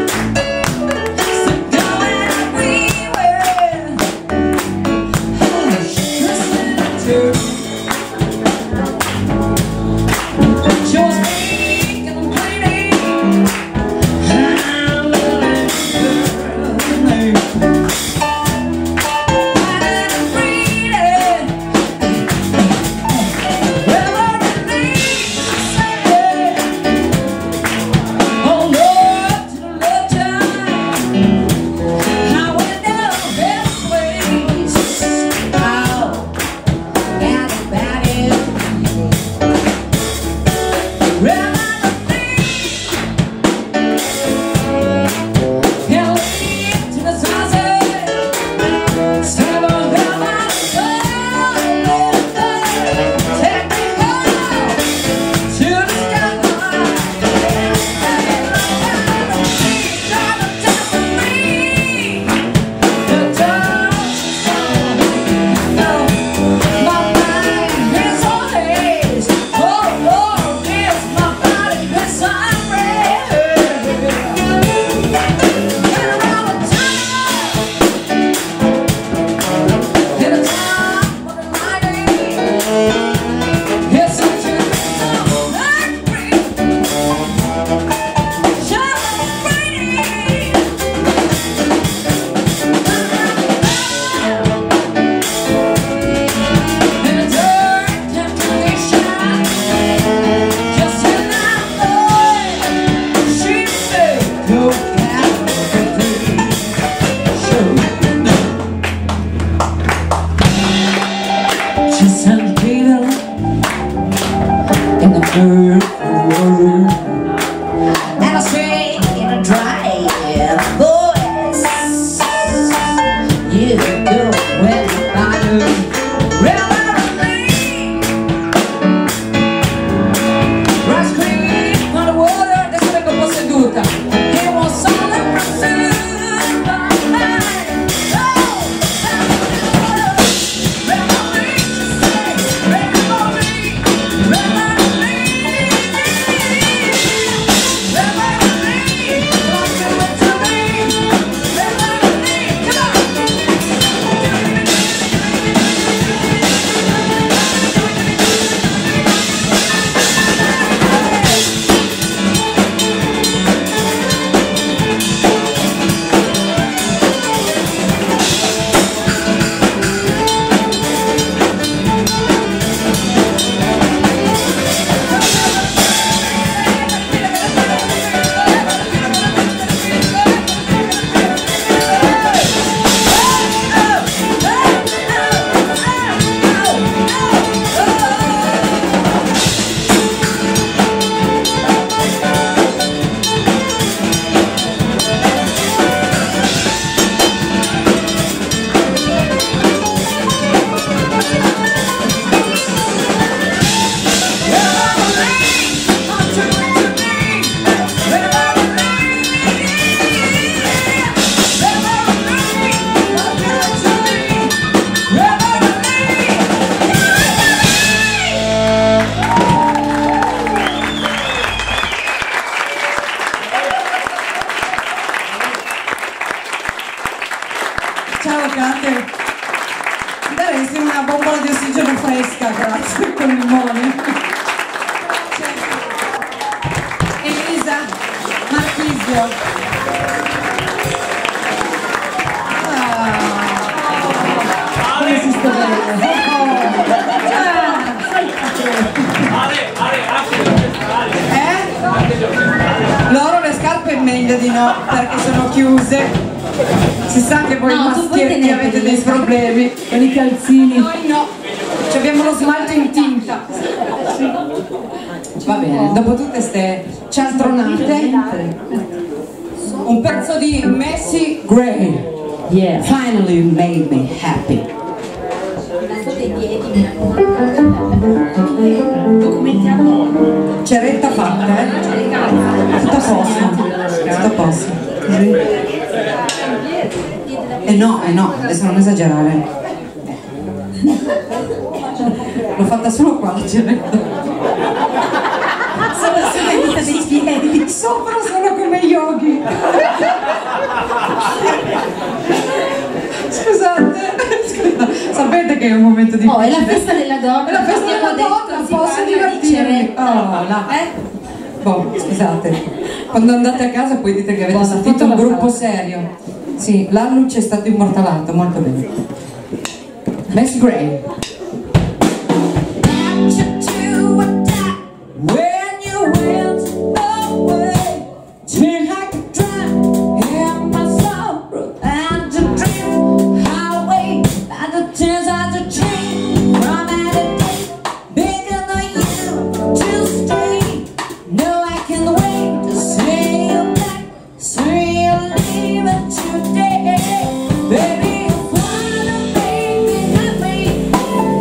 So going everywhere, hush, listen to. Free And I say in a dry voice, you do when I do. Rice cream on the water, adesso vengo posseduta. It was all a pursuit of mine. Oh, memory to say, memory, memory, memory, don't do it to me, memory, come on. Ciao Kate, daresti una bombola di ossigeno fresca, grazie, con il limone. Elisa Marchisio. Ah, come si sta bene? Eh? Loro le scarpe è meglio di no, perché sono chiuse. Si sa che voi No, tu puoi maschietti tenerli avete le dei scarpe. problemi. Con i calzini. Noi no, ci abbiamo lo smalto in tinta. Va bene, dopo tutte ste cialtronate, un pezzo di Macy Gray. Yeah. Finally you made me happy. Ceretta fatta, eh? Tutto a posto. Tutto a posto. Sì. Eh no, eh no, adesso non esagerare. L'ho fatta solo qua la ceretta. Sono solo dei piedi. Sopra sono come yogi. Scusate, scusa, sapete che è un momento di Oh, è la festa della donna. È la festa della Abbiamo detto, donna, si posso parla di divertirmi. ceretta. Oh, là. Eh? Boh, scusate, quando andate a casa poi dite che avete Buona sentito foto un la gruppo fate. serio. Sì, l'Alluce è stato immortalato, molto bene. Macy Gray. When you went away, till I could drown in my sorrow and to dream highway and the tears of the dream from out of day, begging on you to stay. No, I can't wait to see you back, see you leaving today, baby. You wanna make me happy.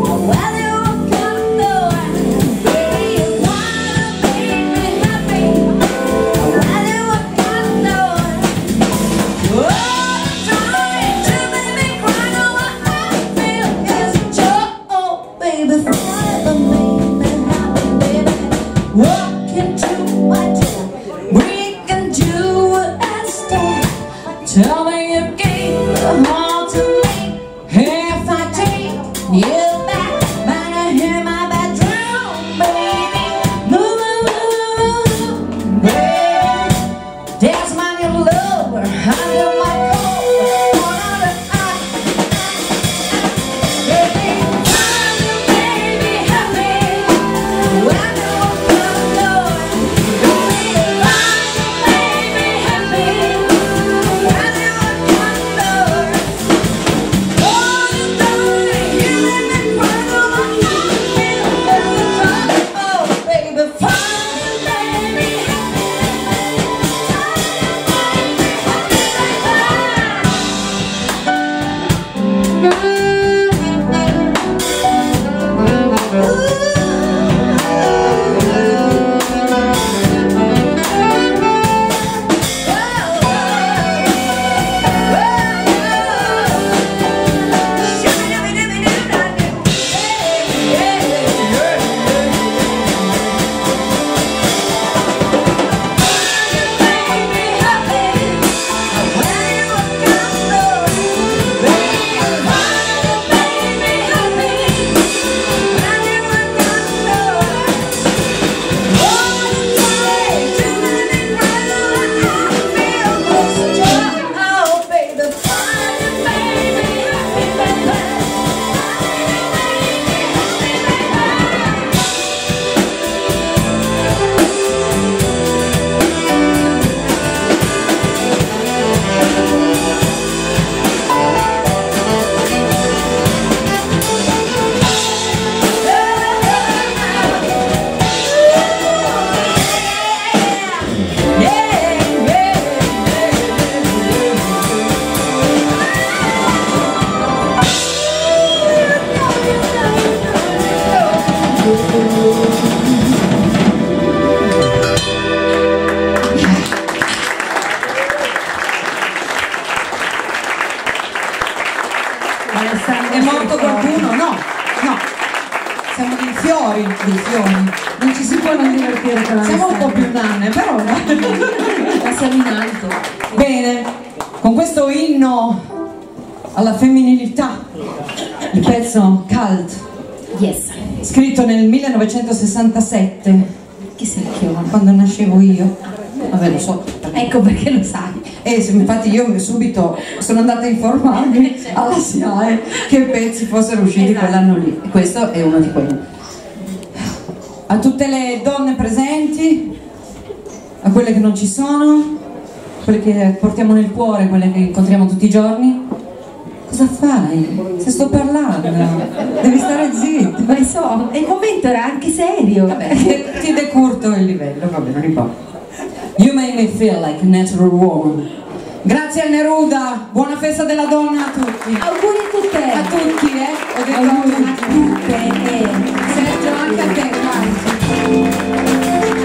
divertito qualcuno? No, no. Siamo dei fiori, dei fiori. Non ci si può non divertire con la Siamo un po' Mistral. più nanne, però no. Ma siamo in alto. Bene, con questo inno alla femminilità, il pezzo Cult, Yes. scritto nel millenovecentosessantasette, Chi se ne chiama? quando nascevo io. Vabbè, lo so. Ecco perché lo sai. E se- infatti io subito sono andata a informarmi alla S I A E che pezzi fossero usciti Esatto. quell'anno lì. E questo è uno di quelli. A tutte le donne presenti, a quelle che non ci sono, quelle che portiamo nel cuore, quelle che incontriamo tutti i giorni, cosa fai? Se sto parlando, devi stare zitto. Ma so, e il momento era anche serio. Vabbè, ti- ti decurto il livello, vabbè, non importa. You make me feel like a natural woman. Grazie al Neruda, buona festa della donna a tutti. Auguri a tutte. A tutti, eh? Ho detto Auguri a a tutti. tutte. Sergio, anche a te, dai.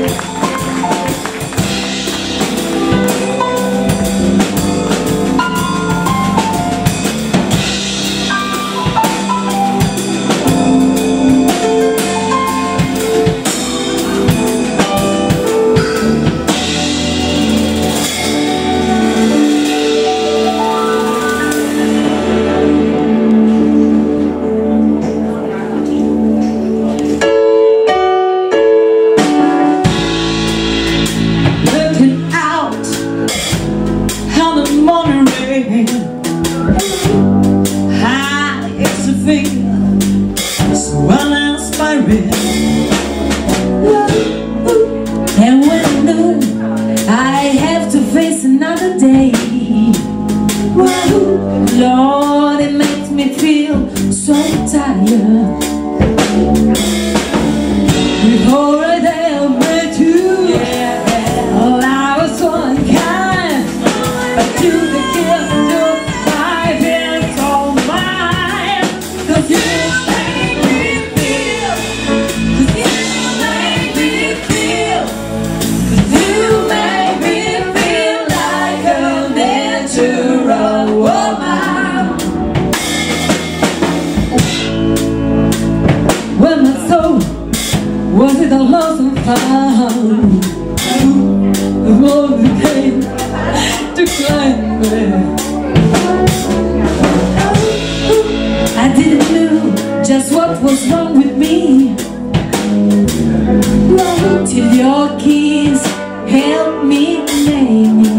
Looking out on the monorail, high as a finger, swell and spiral. And when noon, I have to face another day. Lord, it makes me feel so tired. Before I met you, oh, I was so unkind. But you the gift of life is all mine. 'Cause you make me feel, 'cause you make me feel, 'cause you make me feel like a natural woman. When my soul was it all lost and found, the moment came to climb me. I didn't know just what was wrong with me, till your kiss helped me name it.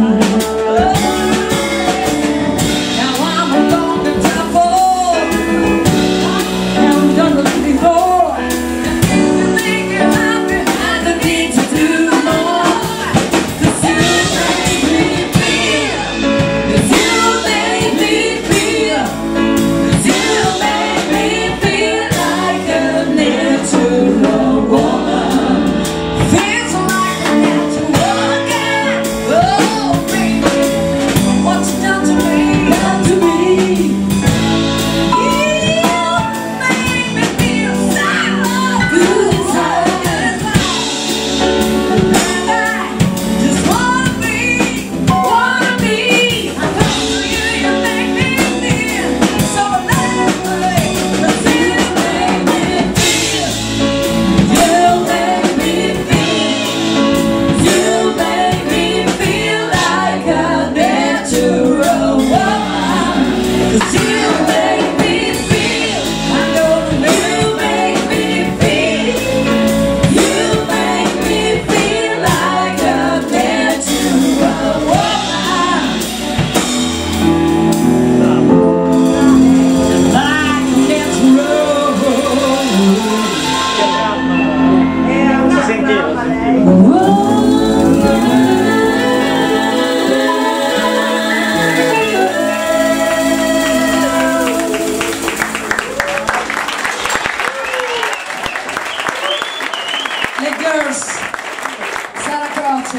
Now I'm alone and trouble. I've done it before. To make you happy, I don't need to do more. 'Cause you make me feel, 'cause you make me feel, 'cause you make me feel like a natural woman. Feels like a natural woman. Oh baby, what's it done to me? Done to me. You make me feel so good inside. And I just wanna be, wanna be. I come to you, you make me feel so lovely. 'Cause you make me feel, you make me feel, you make me feel like a natural woman. 'Cause you make me feel, I know you make me feel, you make me feel like a natural woman. Like a natural Le girls, Sara Croce,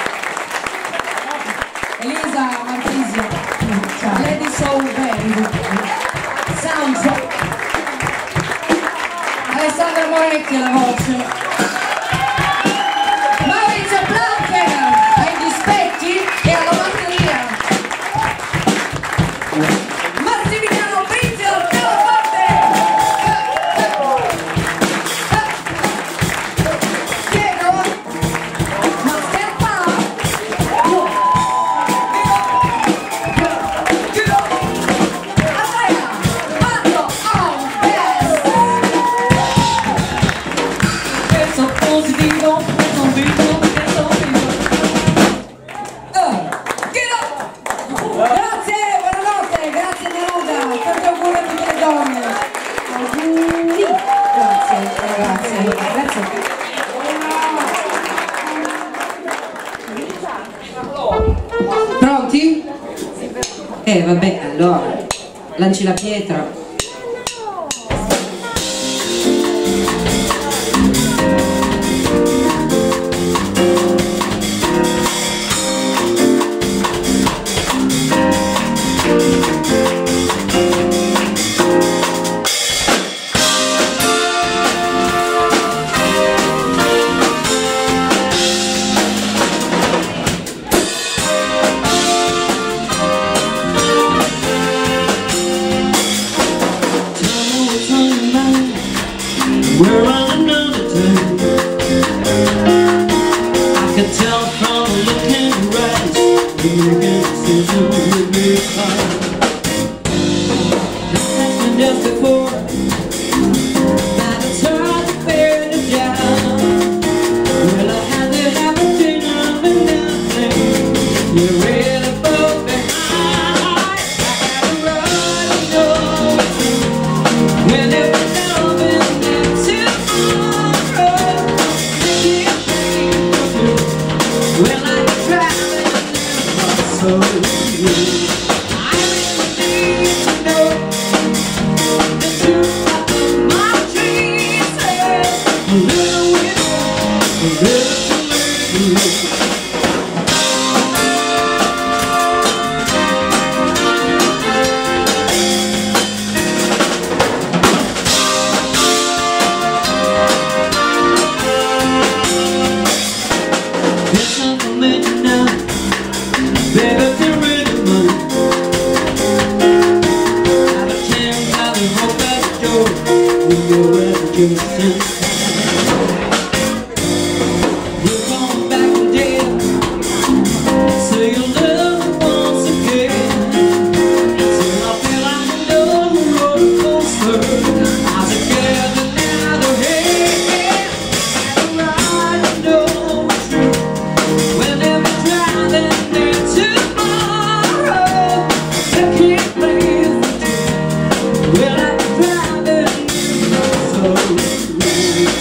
Elisa Marchisio, Lady Soul Band, Soundtrack, Alessandra Moretti alla voce, Maurizio Blancher ai dispetti e alla batteria, Massimiliano Brizio al pianoforte. Eh vabbè, allora, lanci la pietra. We're on another turn. I can tell from the look in your eyes that you're making a decision with me fine. I've asked me just before that it's hard to bear the down. Well, I had to have a dinner and nothing. You really broke me high. I had to run, you know, when it was over. Well, I'm traveling in my soul. I really need to know the truth of my dreams. A little bit, a little bit. Baby, if you're ready, money, I have a chance, I will hope that you're when you're at your sense. You're going back to death, so you'll love me once again. Till I feel like another roller coaster, I was together now the head. And I know it's true, whenever driving there. Well, I'm driving so slow.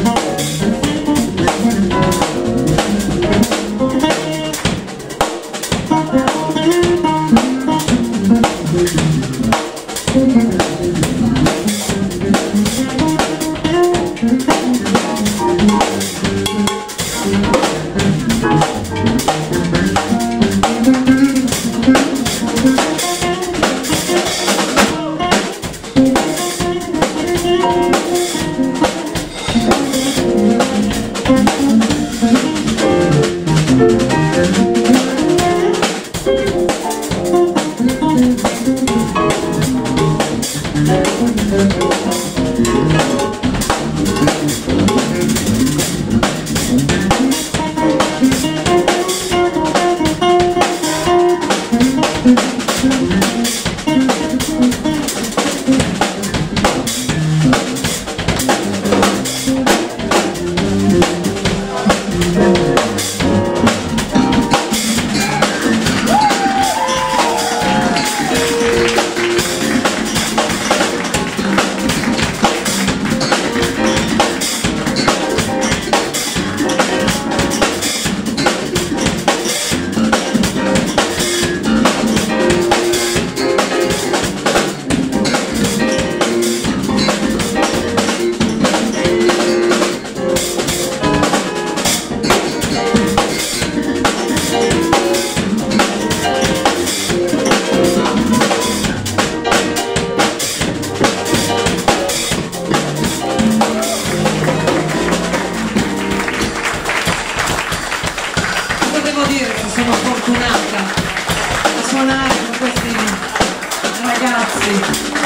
Sono fortunata a suonare con questi ragazzi.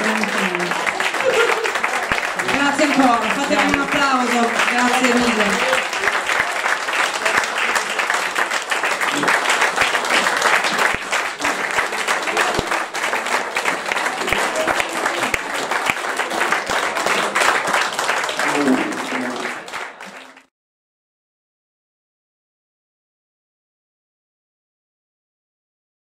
Grazie ancora, fatemi un applauso, grazie mille.